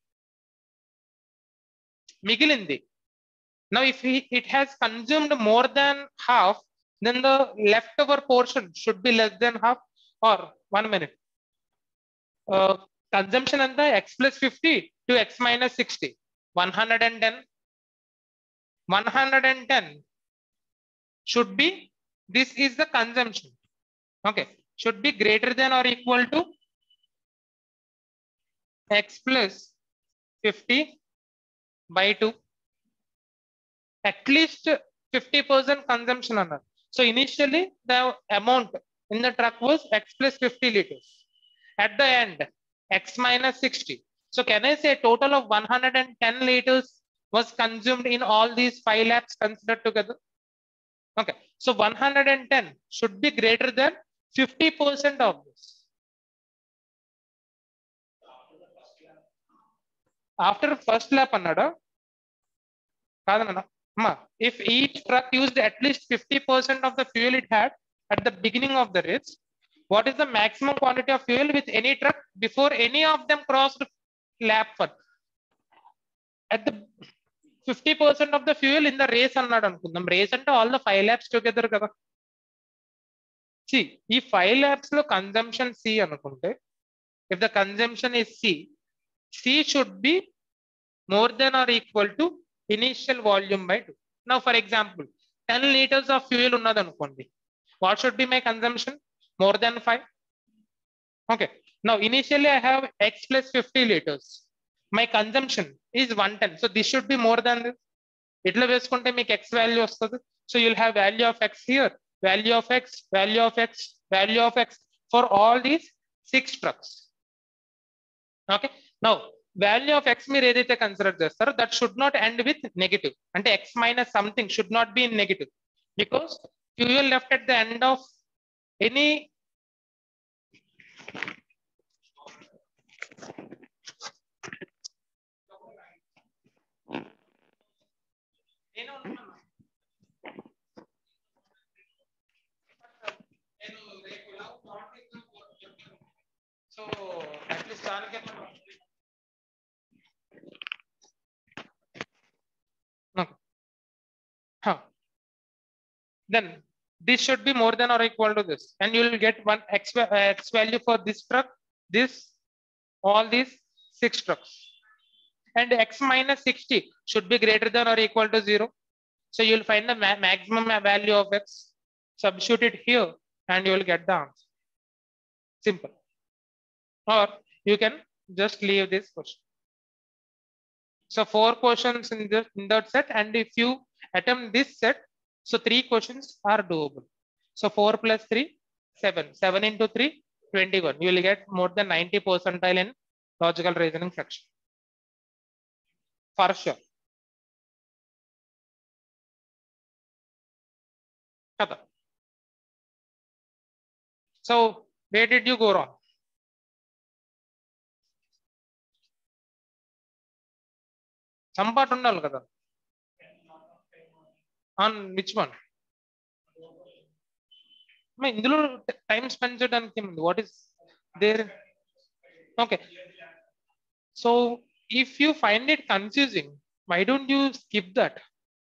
Migilindi. Now if he, it has consumed more than half, then the leftover portion should be less than half. Or one minute. Uh, consumption and the x plus fifty to x minus sixty. one hundred ten. one hundred ten should be, this is the consumption. Okay, should be greater than or equal to x plus fifty by two. At least fifty percent consumption on that. So initially the amount in the truck was x plus fifty liters. At the end, x minus sixty. So can I say a total of one hundred ten liters was consumed in all these five laps considered together? Okay, so one hundred ten should be greater than fifty percent of this. After first lap annada, if each truck used at least fifty percent of the fuel it had at the beginning of the race, what is the maximum quantity of fuel with any truck before any of them crossed lap one? At the fifty percent of the fuel in the race annadu anukundam. Race ante all the five laps together kada. See, ee five laps lo consumption C anukunte, if the consumption is C, C should be more than or equal to initial volume by two. Now for example, ten liters of fuel unnadu anukondi. What should be my consumption? More than five. Okay, now initially I have x plus fifty liters. My consumption is one hundred ten. So this should be more than this. Itla veskunte meek x value vastadi. So you'll have value of x here, value of x, value of x, value of x for all these six trucks. Okay, now value of x meer edaithe consider chestaro, that should not end with negative. Ante x minus something should not be in negative, because fuel left at the end of any so at least no. Huh. Then this should be more than or equal to this, and you will get one x, uh, x value for this truck, this, all these six trucks, and x minus sixty should be greater than or equal to zero. So you will find the ma maximum value of x, substitute it here, and you will get the answer. Simple. Or you can just leave this question. So four questions in, the, in that set, and if you attempt this set, so three questions are doable. So four plus three, seven. seven into three, twenty-one. You will get more than ninety percentile in logical reasoning section. For sure. So where did you go wrong? Some part undal kada. On which one? ఇందులో time spend చేయడానికి ఏముంది? What is there? Okay. So if you find it confusing, why don't you skip that?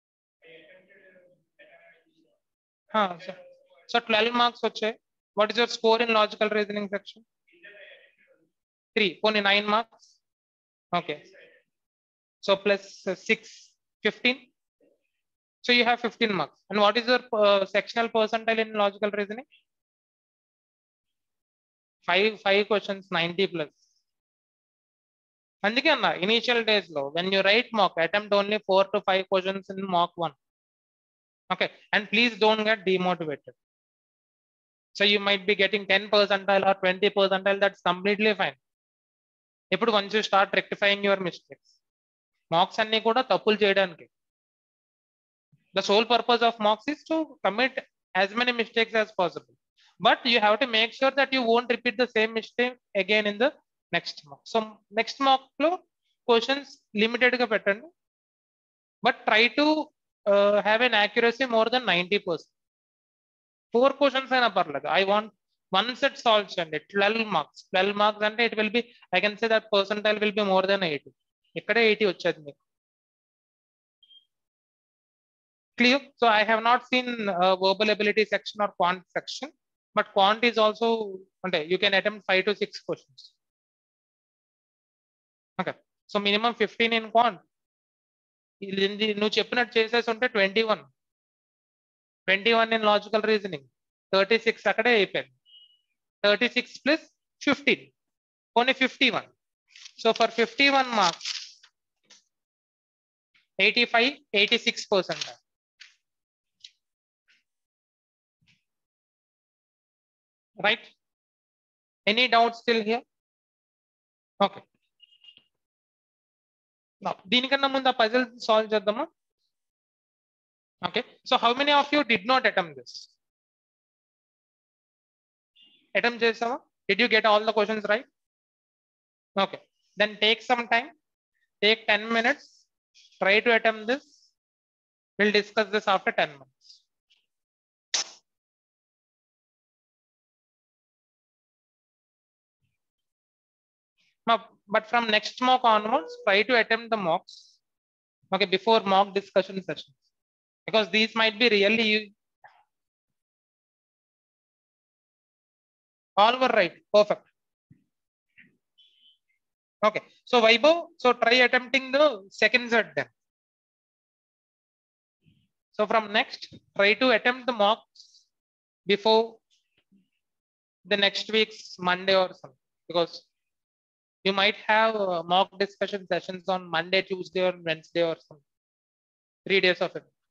Huh, so, so twelve marks వచ్చాయి. What is your score in logical reasoning section? three. Only nine marks. Okay. So plus uh, six, fifteen. So you have fifteen marks. And what is your uh, sectional percentile in logical reasoning? Five, five questions, ninety plus. అందుకే అన్న initial days లో when you write mock, attempt only four to five questions in mock one. Okay, and please don't get demotivated. So you might be getting ten percentile or twenty percentile, that's completely fine. ఇప్పుడు once you start rectifying your mistakes, mocks అన్ని కూడా తప్పులు చేయడానికి. The sole purpose of mocks is to commit as many mistakes as possible, but you have to make sure that you won't repeat the same mistake again in the next mock. So next mock lo questions limited ga pettandi, but try to uh, have an accuracy more than ninety percent. Four questions aina parladu. I want one set solves and twelve marks. twelve marks and it will be, I can say that percentile will be more than eighty. ikkade eighty vachadi meeku. Clear? So I have not seen uh, verbal ability section or quant section, but quant is also, okay, you can attempt five to six questions. Okay, so minimum fifteen in quant. నువ్వు చెప్పినట్టు చేసేసి ఉంటే twenty one twenty one in logical reasoning, thirty six అక్కడే అయిపోయింది. Thirty six plus fifteen, only fifty one. So for fifty one marks, eighty five eighty six percent. Right? Any doubts still here? Okay. Now, దీనికన్నా ముందు ఆ puzzle solve చేద్దామా? Okay. So how many of you did not attempt this? Attempt చేసావా? Did you get all the questions right? Okay. Then take some time. Take ten minutes. Try to attempt this. We'll discuss this after ten minutes. But from next mock onwards, try to attempt the mocks, okay, before mock discussion sessions, because these might be really, all were right, perfect. Okay, so Vaibhav, so try attempting the second set then. So from next, try to attempt the mocks before the next week's Monday or something, because you might have uh, mock discussion sessions on Monday, Tuesday, or Wednesday or something. Three days of it.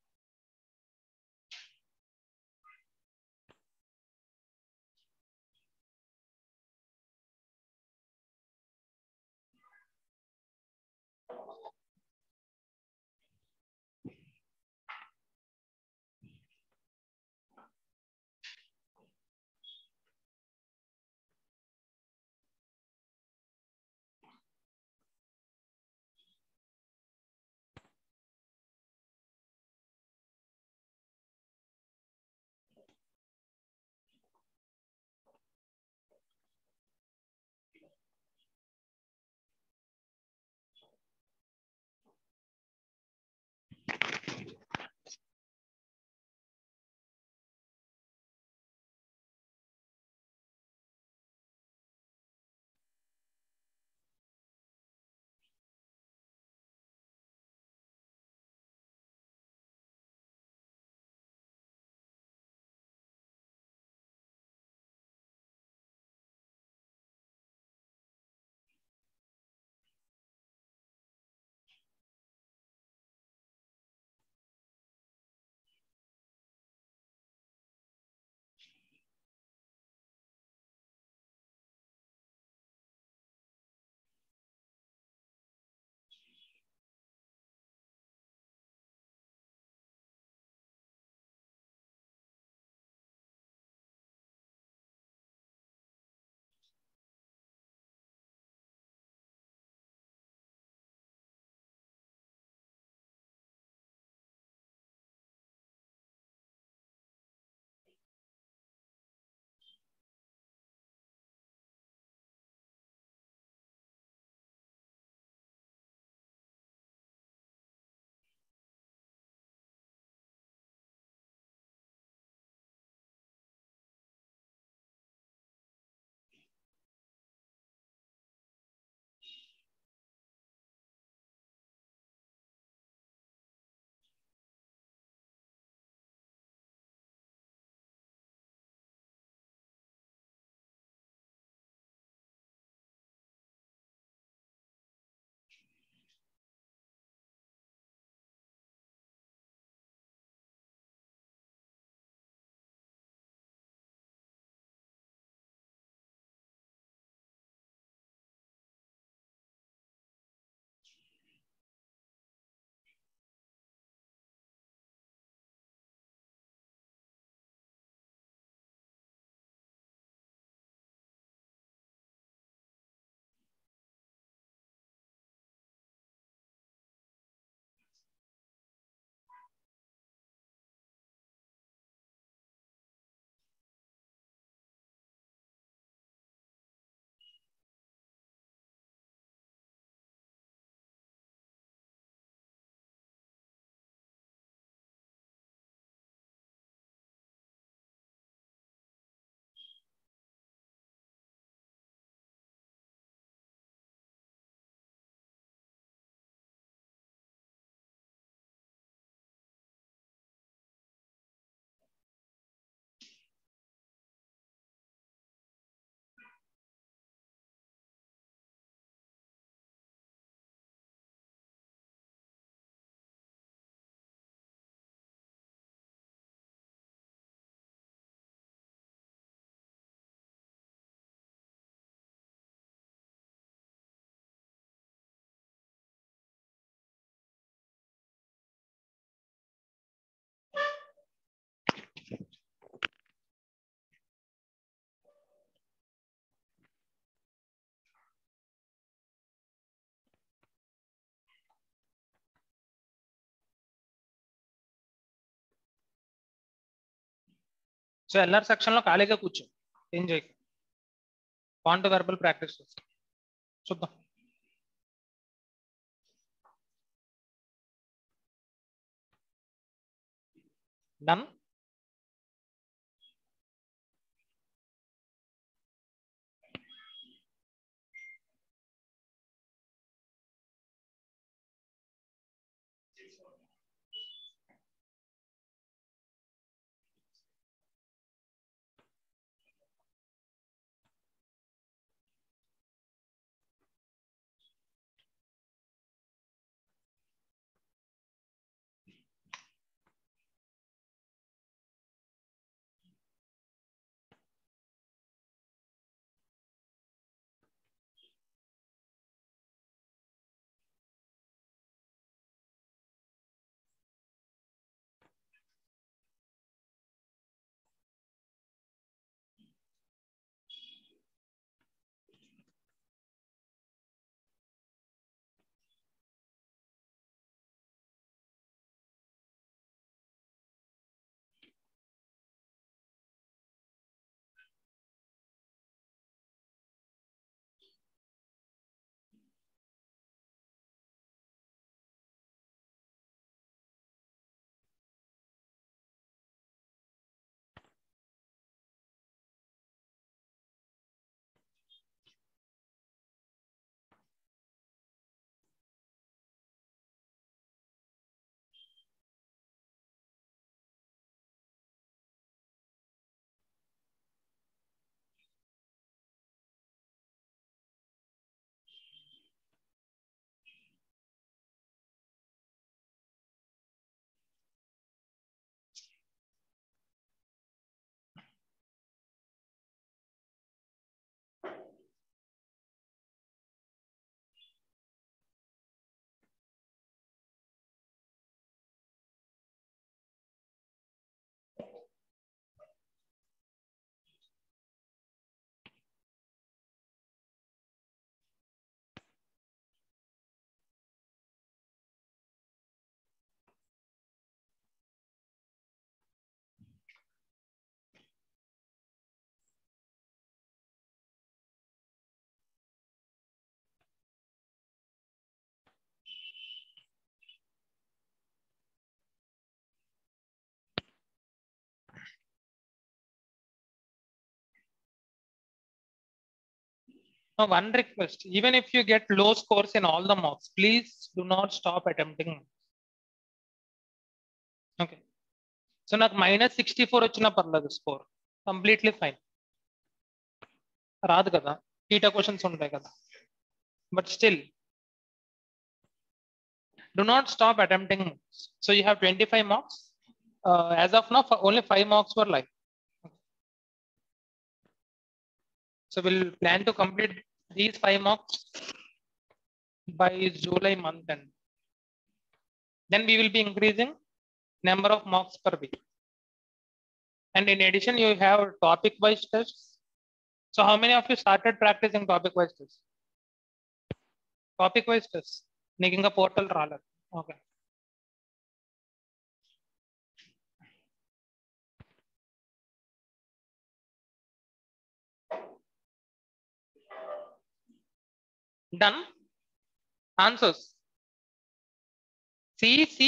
So LR section లో ఖాళీగా కూర్చో, ఏం చేయ. Quant verbal practice చూద్దాం. Done. Now, one request, even if you get low scores in all the mocks, please do not stop attempting. Okay. So, నాకు minus sixty-four వచ్చినా పర్లేదు score, completely fine. రాదు కదా, టీటా క్వశ్చన్స్ ఉంటాయి కదా, but still do not stop attempting mocks. So, you have twenty-five mocks. Uh, as of now, only five mocks were live. So, we'll plan to complete these five mocks by July month end. Then we will be increasing number of mocks per week. And in addition, you have topic wise tests. So how many of you started practicing topic wise tests? Topic wise tests. Making a portal ralar. Okay. Done. Answers. C, C,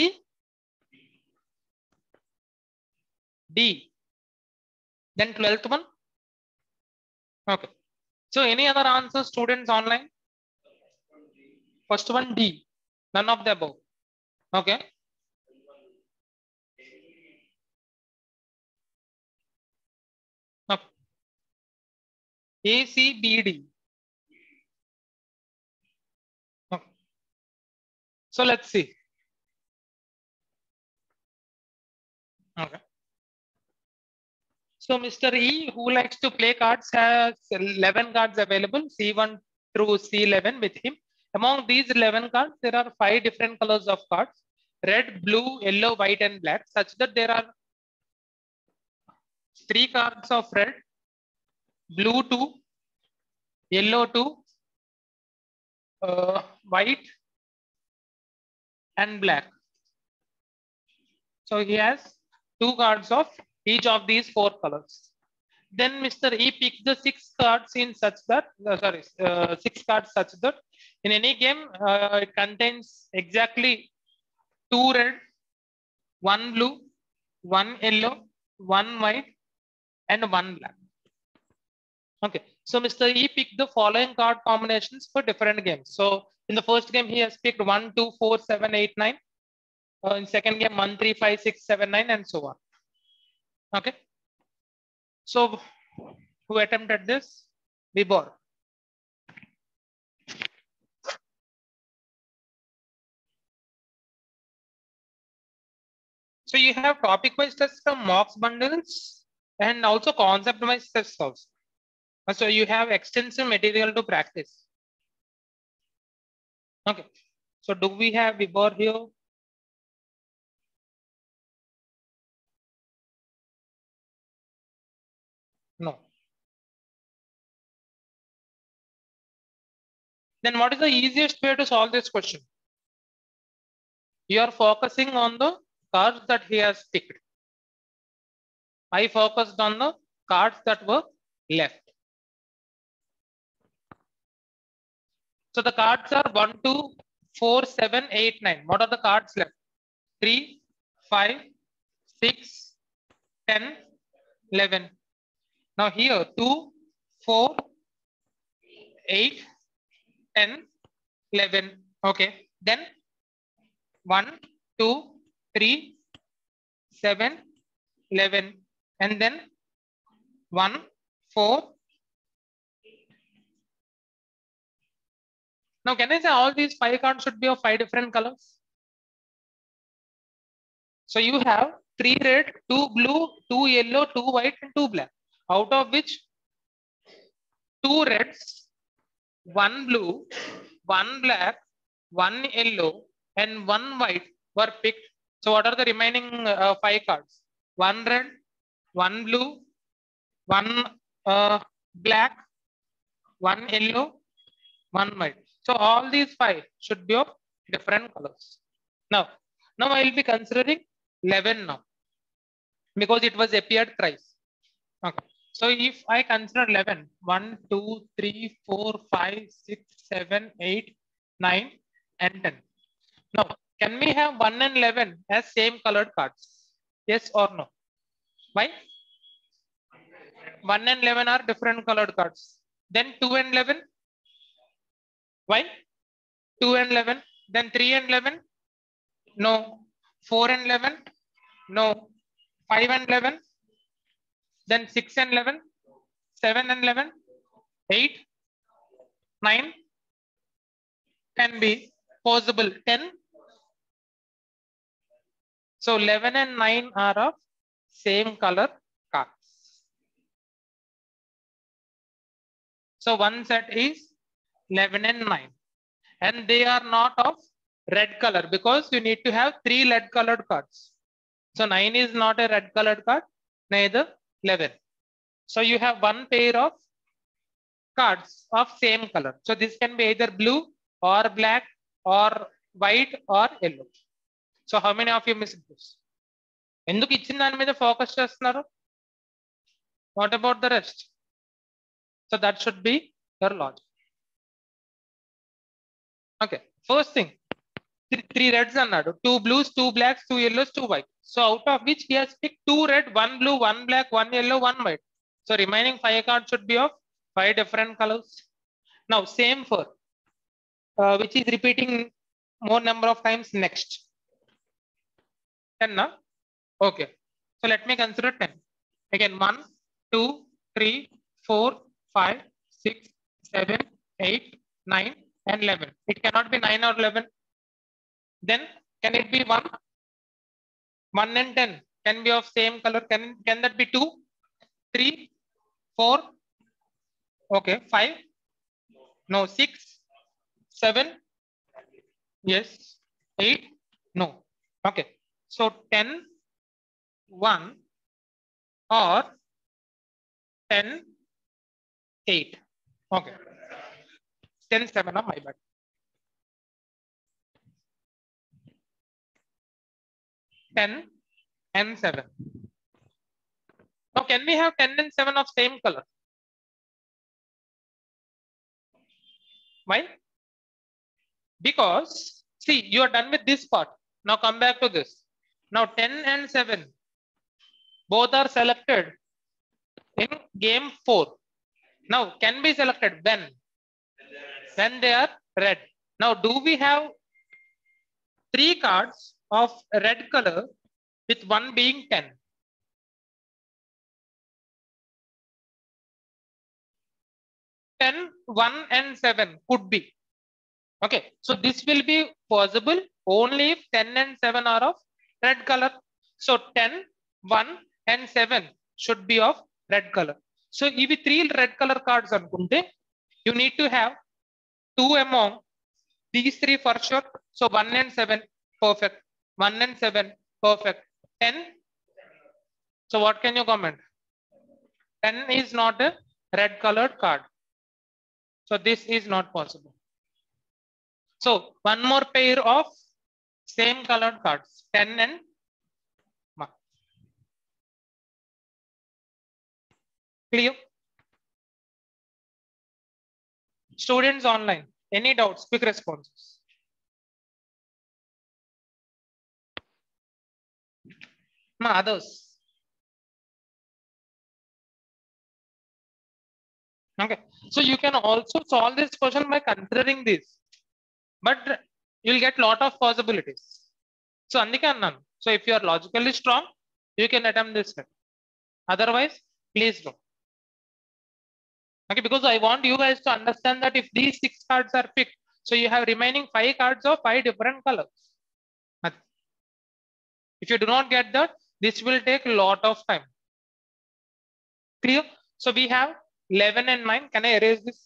D. Then twelfth one. Okay. So any other answers, students online? First one D. None of the above. Okay. Okay. A, C, B, D. Okay. So let's see. Okay. So Mister E, who likes to play cards, has eleven cards available, C one through C eleven with him. Among these eleven cards, there are five different colors of cards: red, blue, yellow, white, and black, such that there are three cards of red, blue two, yellow two, uh, white, and black. So he has two cards of each of these four colors. Then Mister E picks the six cards in such that, uh, sorry, uh, six cards such that in any game uh, it contains exactly two red, one blue, one yellow, one white, and one black. Okay, so Mister E picked the following card combinations for different games. So in the first game, he has picked one, two, four, seven, eight, nine. Uh, in second game, one, three, five, six, seven, nine, and so on. Okay. So who attempted this? Vibor. So you have topic-wise tests from mocks bundles and also concept-wise tests also. So you have extensive material to practice. Okay. So do we have Vibor here? No. Then what is the easiest way to solve this question? You are focusing on the cards that he has picked. I focused on the cards that were left. So the cards are one, two, four, seven, eight, nine. What are the cards left? three, five, six, ten, eleven. Now here two, four, eight, ten, eleven. Okay. Then one, two, three, seven, eleven. And then one, four. Now can I say all these five cards should be of five different colors? So you have three red, two blue, two yellow, two white, and two black. Out of which two reds, one blue, one black, one yellow, and one white were picked. So what are the remaining uh, five cards? One red, one blue, one uh, black, one yellow, one white. So all these five should be of different colors. Now, now I will be considering eleven now because it was appeared thrice. Okay. So if I consider eleven, one, two, three, four, five, six, seven, eight, nine, and ten. Now, can we have one and eleven as same colored cards? Yes or no? Why? one and eleven are different colored cards. Then two and eleven? Why? two and eleven. Then three and eleven? No. four and eleven? No. five and eleven? Then six and eleven? seven and eleven? eight? nine? Can be possible. ten? So eleven and nine are of same color cards. So one set is eleven and nine. And they are not of red color because you need to have three red colored cards. So nine is not a red colored card, neither eleven. So you have one pair of cards of same color. So this can be either blue or black or white or yellow. So how many of you missed this? ఎందుకు ఇచ్చిన దాని మీద focus చేస్తున్నారు? What about the rest? So that should be your logic. Okay, first thing, three, three reds అన్నాడు, two blues, two blacks, two yellows, two white. So out of which he has picked two red, one blue, one black, one yellow, one white. So remaining five cards should be of five different colors. Now same for uh, which is repeating more number of times next. ten now. Okay. So let me consider ten. Again one, two, three, four, five, six, seven, eight, nine, and eleven. It cannot be nine or eleven. Then can it be one? one and ten can be of same color. Can, can that be two? three? four? Okay. five? No. six? seven? Yes. eight? No. Okay. So ten, one or ten, eight. Okay. ten, seven, oh, my bad. ten and seven. Now, can we have ten and seven of same color? Why? Because, see, you are done with this part. Now come back to this. Now ten and seven, both are selected in game four. Now, can be selected when? When they are red. Now, do we have three cards of red color with one being ten? ten, one and seven could be. Okay, so this will be possible only if ten and seven are of red color. So ten, one and seven should be of red color. So if three red color cards anukunte, you need to have two among these three for sure. So one and seven, perfect. one and seven, perfect. ten. So what can you comment? ten is not a red colored card. So this is not possible. So one more pair of same colored cards, ten and one. Clear? Students online, any doubts? Quick responses. No, others. Okay, so you can also solve this question by considering this, but you'll get lot of possibilities. So andike annanu. So if you are logically strong, you can attempt this step. Otherwise, please don't. Okay, because I want you guys to understand that if these six cards are picked, so you have remaining five cards of five different colors. If you do not get that, this will take a lot of time. Clear? So we have eleven and nine. Can I erase this?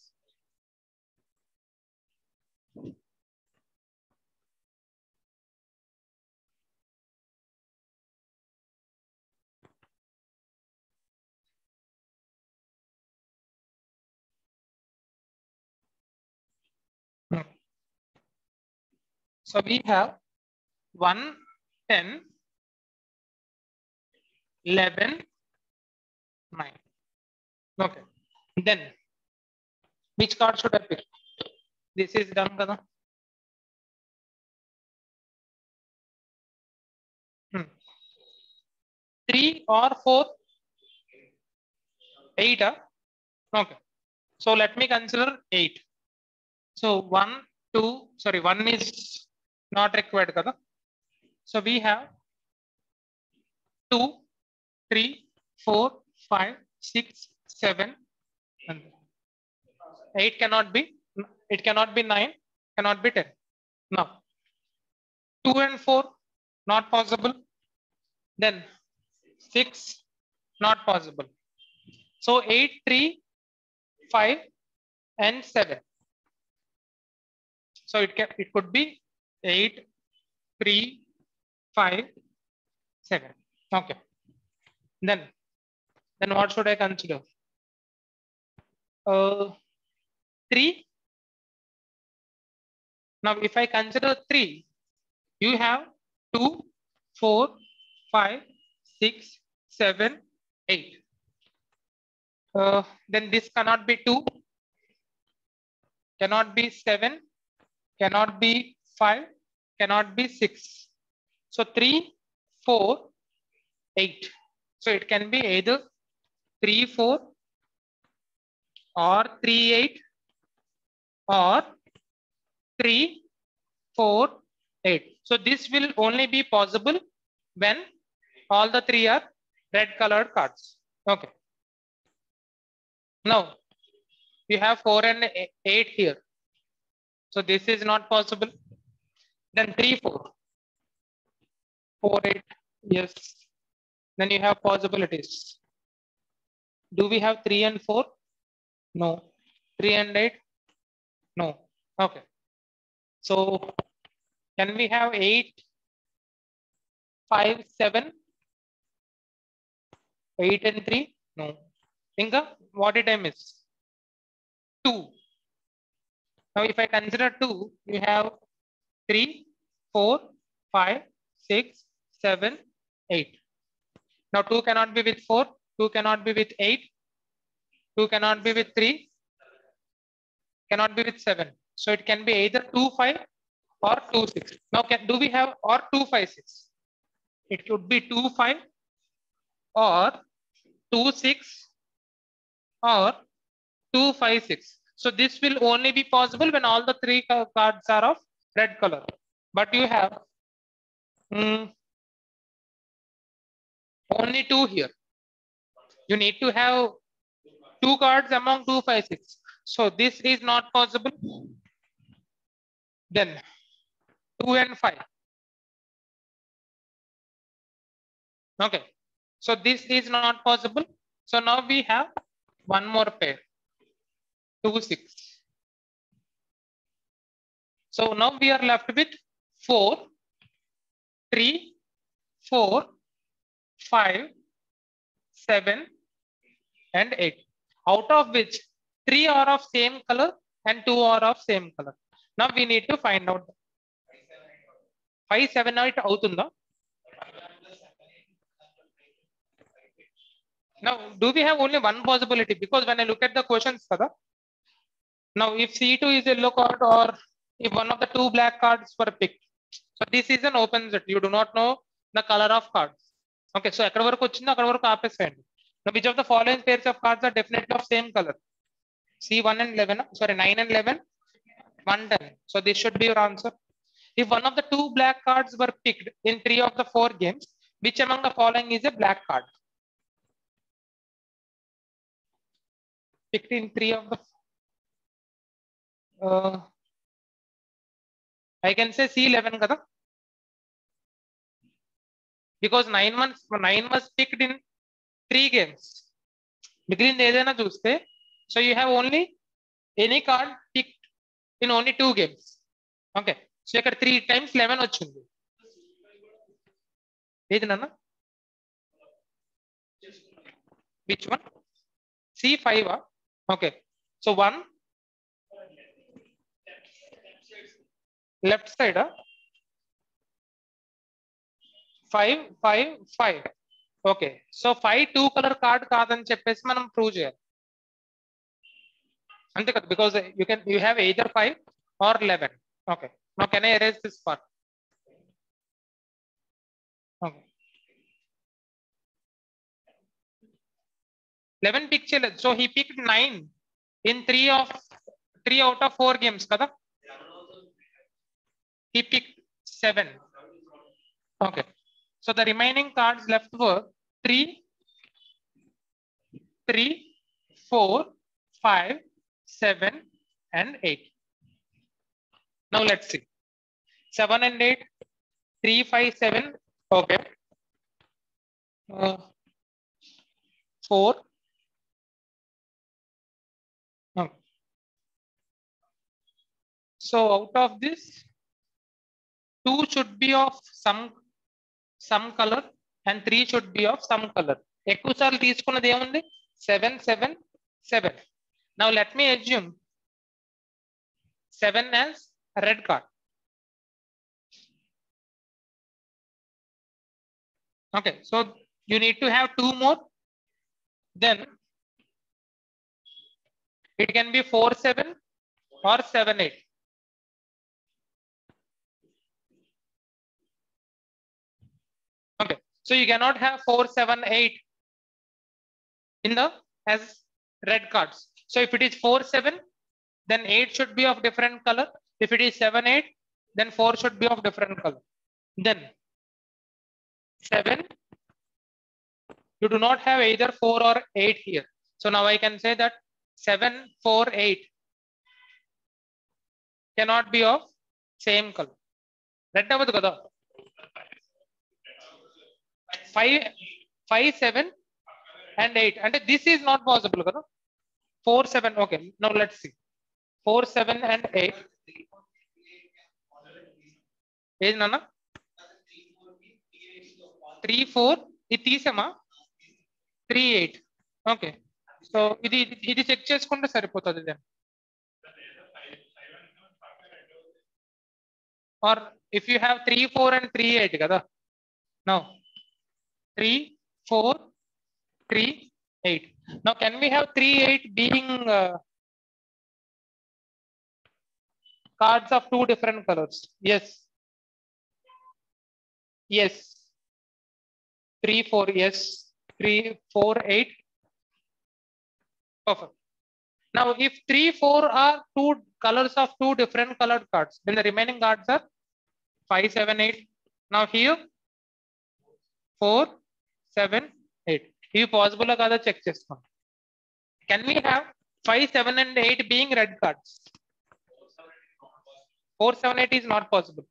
Hmm. So we have one, ten, eleven, nine. Okay. Then which card should I pick? This is done, kada? Hmm. Three or four? Eight. Huh? Okay. So let me consider eight. So one, two, sorry, one is not required, kada? So we have two, three, four, five, six, seven, and eight cannot be, it cannot be nine, cannot be ten. Now, two and four, not possible. Then six, not possible. So eight, three, five, and seven. So it can, it could be eight, three, five, seven. Okay. Then, then what should I consider? Uh, three. Now, if I consider three, you have two, four, five, six, seven, eight. Uh, then this cannot be two, cannot be seven, cannot be five, cannot be six. So three, four, eight. So it can be either three, four, or three, eight, or three, four, eight. So this will only be possible when all the three are red colored cards. Okay. Now you have four and eight here. So this is not possible. Then three, four. Four, eight. Yes. Then you have possibilities. Do we have three and four? No. Three and eight? No. Okay. So can we have eight, five, seven? Eight and three? No. Inga, what did I miss? two. Now if I consider two, you have three, four, five, six, seven, eight. Now two cannot be with four, two cannot be with eight, two cannot be with three, cannot be with seven. So it can be either two, five or two, six. Now can, do we have or two, five, six? It could be two, five or two, six or two, five, six. So this will only be possible when all the three cards are of red color. But you have mm, only two here. You need to have two cards among two, five, six. So this is not possible. Then two and five. Okay. So this is not possible. So now we have one more pair. two, six. So now we are left with four, three, four, five, seven, and eight. Out of which three are of same color and two are of same color. Now we need to find out. five, seven, eight outunda. Now, do we have only one possibility? Because when I look at the questions, kada, now if C two is yellow card or if one of the two black cards were picked. So this is an open set. You do not know the color of cards. Okay, so ekkada varaku vachinda akkada varaku aapesayandi. Now which of the following pairs of cards are definitely of same color? C one and eleven, sorry, nine and eleven, one ten. So this should be your answer. If one of the two black cards were picked in three of the four games, which among the following is a black card? Picked in three of the uh, I can say C eleven kada, because nine months nine was picked in three games. Migilinది ఏదైనా చూస్తే, so you have only any card picked in only two games. Okay, so ఇక్కడ three times eleven వచ్చింది. ఏది నాన్న? Which one? C five. Ah? Okay, so one left side. Ah? five, five, five. Okay, so five two color card కాదని చెప్పేసి మనం prove చేయాలి. అంతే కదా, because you can you have either five or eleven. Okay, now can I erase this part? Okay, eleven pick చేయలేదు, so he picked nine in three of three out of four games kada. He picked seven. Okay, so the remaining cards left were three, three, four, five, seven, and eight. Now let's see. seven and eight, three, five, seven. Okay. Uh, four. Okay. So out of this, two should be of some some color and three should be of some color. ఎక్కువ సార్లు తీసుకున్నది ఏముంది? seven, seven, seven. Now let me assume seven as a red card. Okay, so you need to have two more. Then it can be four, seven or seven, eight. Okay, so you cannot have four, seven, eight in the as red cards. So if it is four, seven, then eight should be of different color. If it is seven, eight, then four should be of different color. Then seven, you do not have either four or eight here. So now I can say that seven, four, eight cannot be of same color. Red avadu kada. five, five, seven and eight. And this is not possible kada. four, seven. Okay, now let's see. four, seven and eight. ఏది నాన్న? three, four. ఇది తీసామా? three, eight. Okay. So ఇది ఇది check చేసుకుంటే సరిపోతుంది then. Or if you have three four and three eight కదా. Now three four three eight. Now can we have three eight being cards of two different colors? Yes. Yes. three four, yes. three four eight. Perfect. Now if three four are two colors of two different colored cards, then the remaining cards are five seven eight. Now here four seven eight. If possible kada check cheskon. Can we have five seven and eight being red cards? four seven eight is not possible.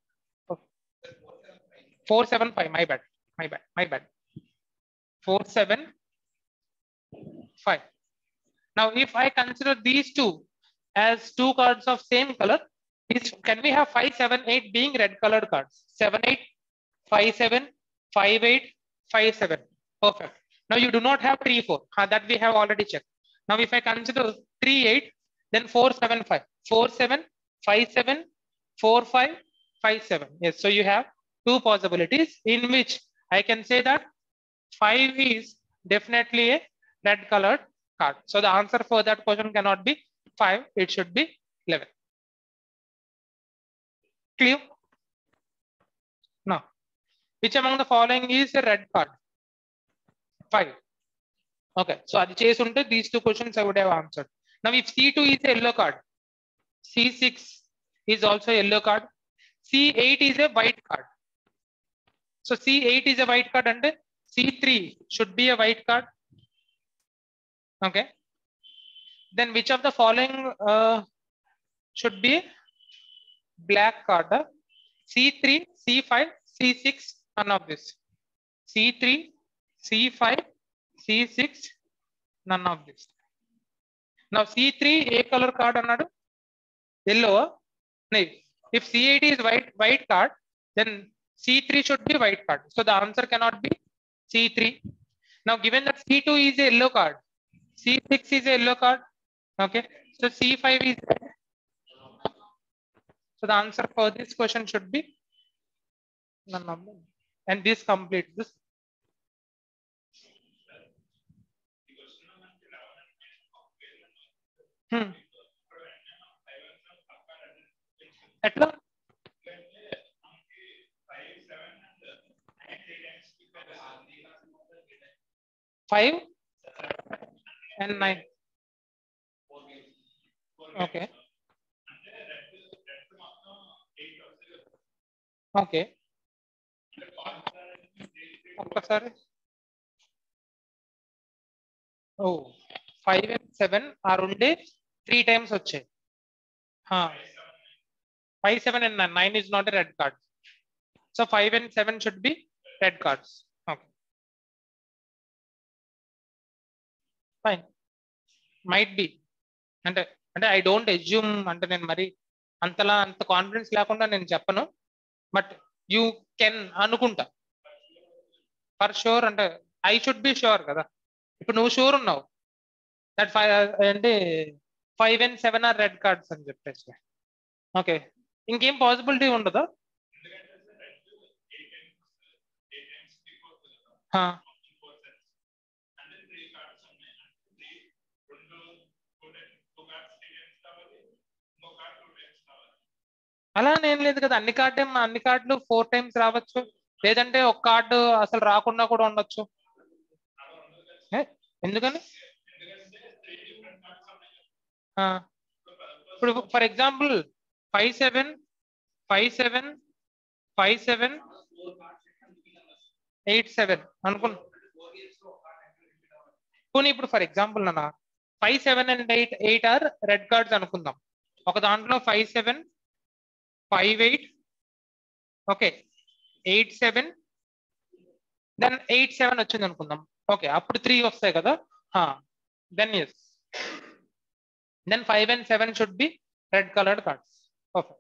four seven five, my bad, my bad, my bad. four seven five. Now if I consider these two as two cards of same color, is can we have five seven eight being red colored cards? seven eight, five seven, five eight, five seven. Perfect. Now you do not have three four. Uh, that we have already checked. Now if I consider three eight, then four seven five. four seven, five seven, four five, five seven. Yes, so you have two possibilities in which I can say that five is definitely a red colored card. So the answer for that question cannot be five, it should be eleven. Clear? Now, which among the following is a red card? five. Okay, so adi chesunte these two questions I would have answered. Now if C two is a yellow card, C six is also a yellow card, C eight is a white card. So C eight is a white card and C three should be a white card. Okay. Then which of the following uh, should be black card? C three, C five, C six, none of this. C three, C five, C six, none of this. Now C three, a color card another yellow. If C eight is white white card, then C three should be white card. So the answer cannot be C three. Now given that C two is a yellow card, C six is a yellow card. Okay. So C five is red. So the answer for this question should be none of them. And this completes this. Hmm. Etla? Five and nine. Okay. Okay. Sorry. Oh, five and seven are only three times వచ్చాయి. Huh. Five, seven, and nine. Nine is not a red card. So five and seven should be red cards. Okay. Fine. Might be. అంటే అంటే I don't assume అంటే నేను మరి అంతలా అంత confidence లేకుండా నేను చెప్పను, బట్ యూ కెన్ అనుకుంటా. ఫర్ షూర్ అంటే ఐ షుడ్ బి షూర్ కదా. ఇప్పుడు నువ్వు షూర్ ఉన్నావు దట్ ఫైవ్ అంటే five and seven are red cards అని చెప్పేసి. ఓకే, ఇంకేం పాసిబిలిటీ ఉండదా? అలా ఏం లేదు కదా, అన్ని కార్డు అన్ని కార్డులు ఫోర్ టైమ్స్ రావచ్చు, లేదంటే ఒక కార్డు అసలు రాకుండా కూడా ఉండొచ్చు. ఎందుకని? ఇప్పుడు for example five seven five seven five seven eight seven అనుకున్నా. పోనీ ఇప్పుడు ఫర్ ఎగ్జాంపుల్ నాన్న five seven and eight eight are red cards అనుకుందాం. ఒక దాంట్లో five seven five eight okay eight seven then eight seven వచ్చింది అనుకుందాం. ఓకే, అప్పుడు త్రీ వస్తాయి కదా. Then yes, then five and seven should be red coloured cards. Okay,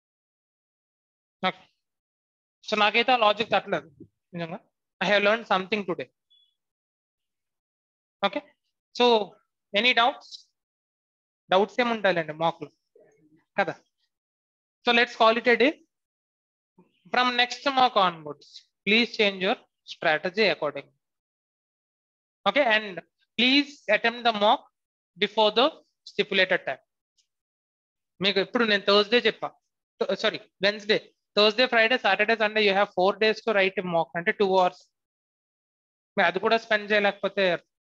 so నాకైతే ఆ లాజిక్ తట్టలేదు నిజంగా. I have learn something today. Okay, so any doubts? Doubts ఏముంటాయండి మాక్లో కదా. So let's call it a day. From next mock onwards please change your strategy according. Okay, and please attempt the mock before the stipulated time. మీకు ఇప్పుడు నేను Thursday చెప్పా, sorry Wednesday, Thursday, Friday, Saturday, Sunday you have four days to write mock, అంటే two hours. అది కూడా spend చేయలేకపోతే.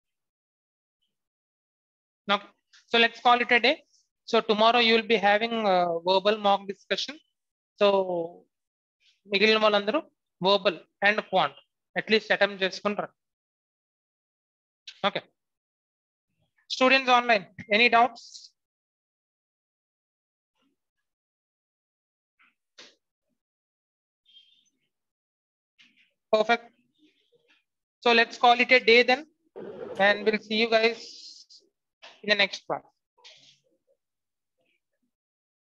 Okay, so let's call it a day. So tomorrow you will be having a verbal mock discussion. So మిగిలిన వాళ్ళందరూ verbal and quant at least attempt చేసుకుంటారు. Okay, students online, any doubts? Perfect. So let's call it a day then, and we'll see you guys in the next class.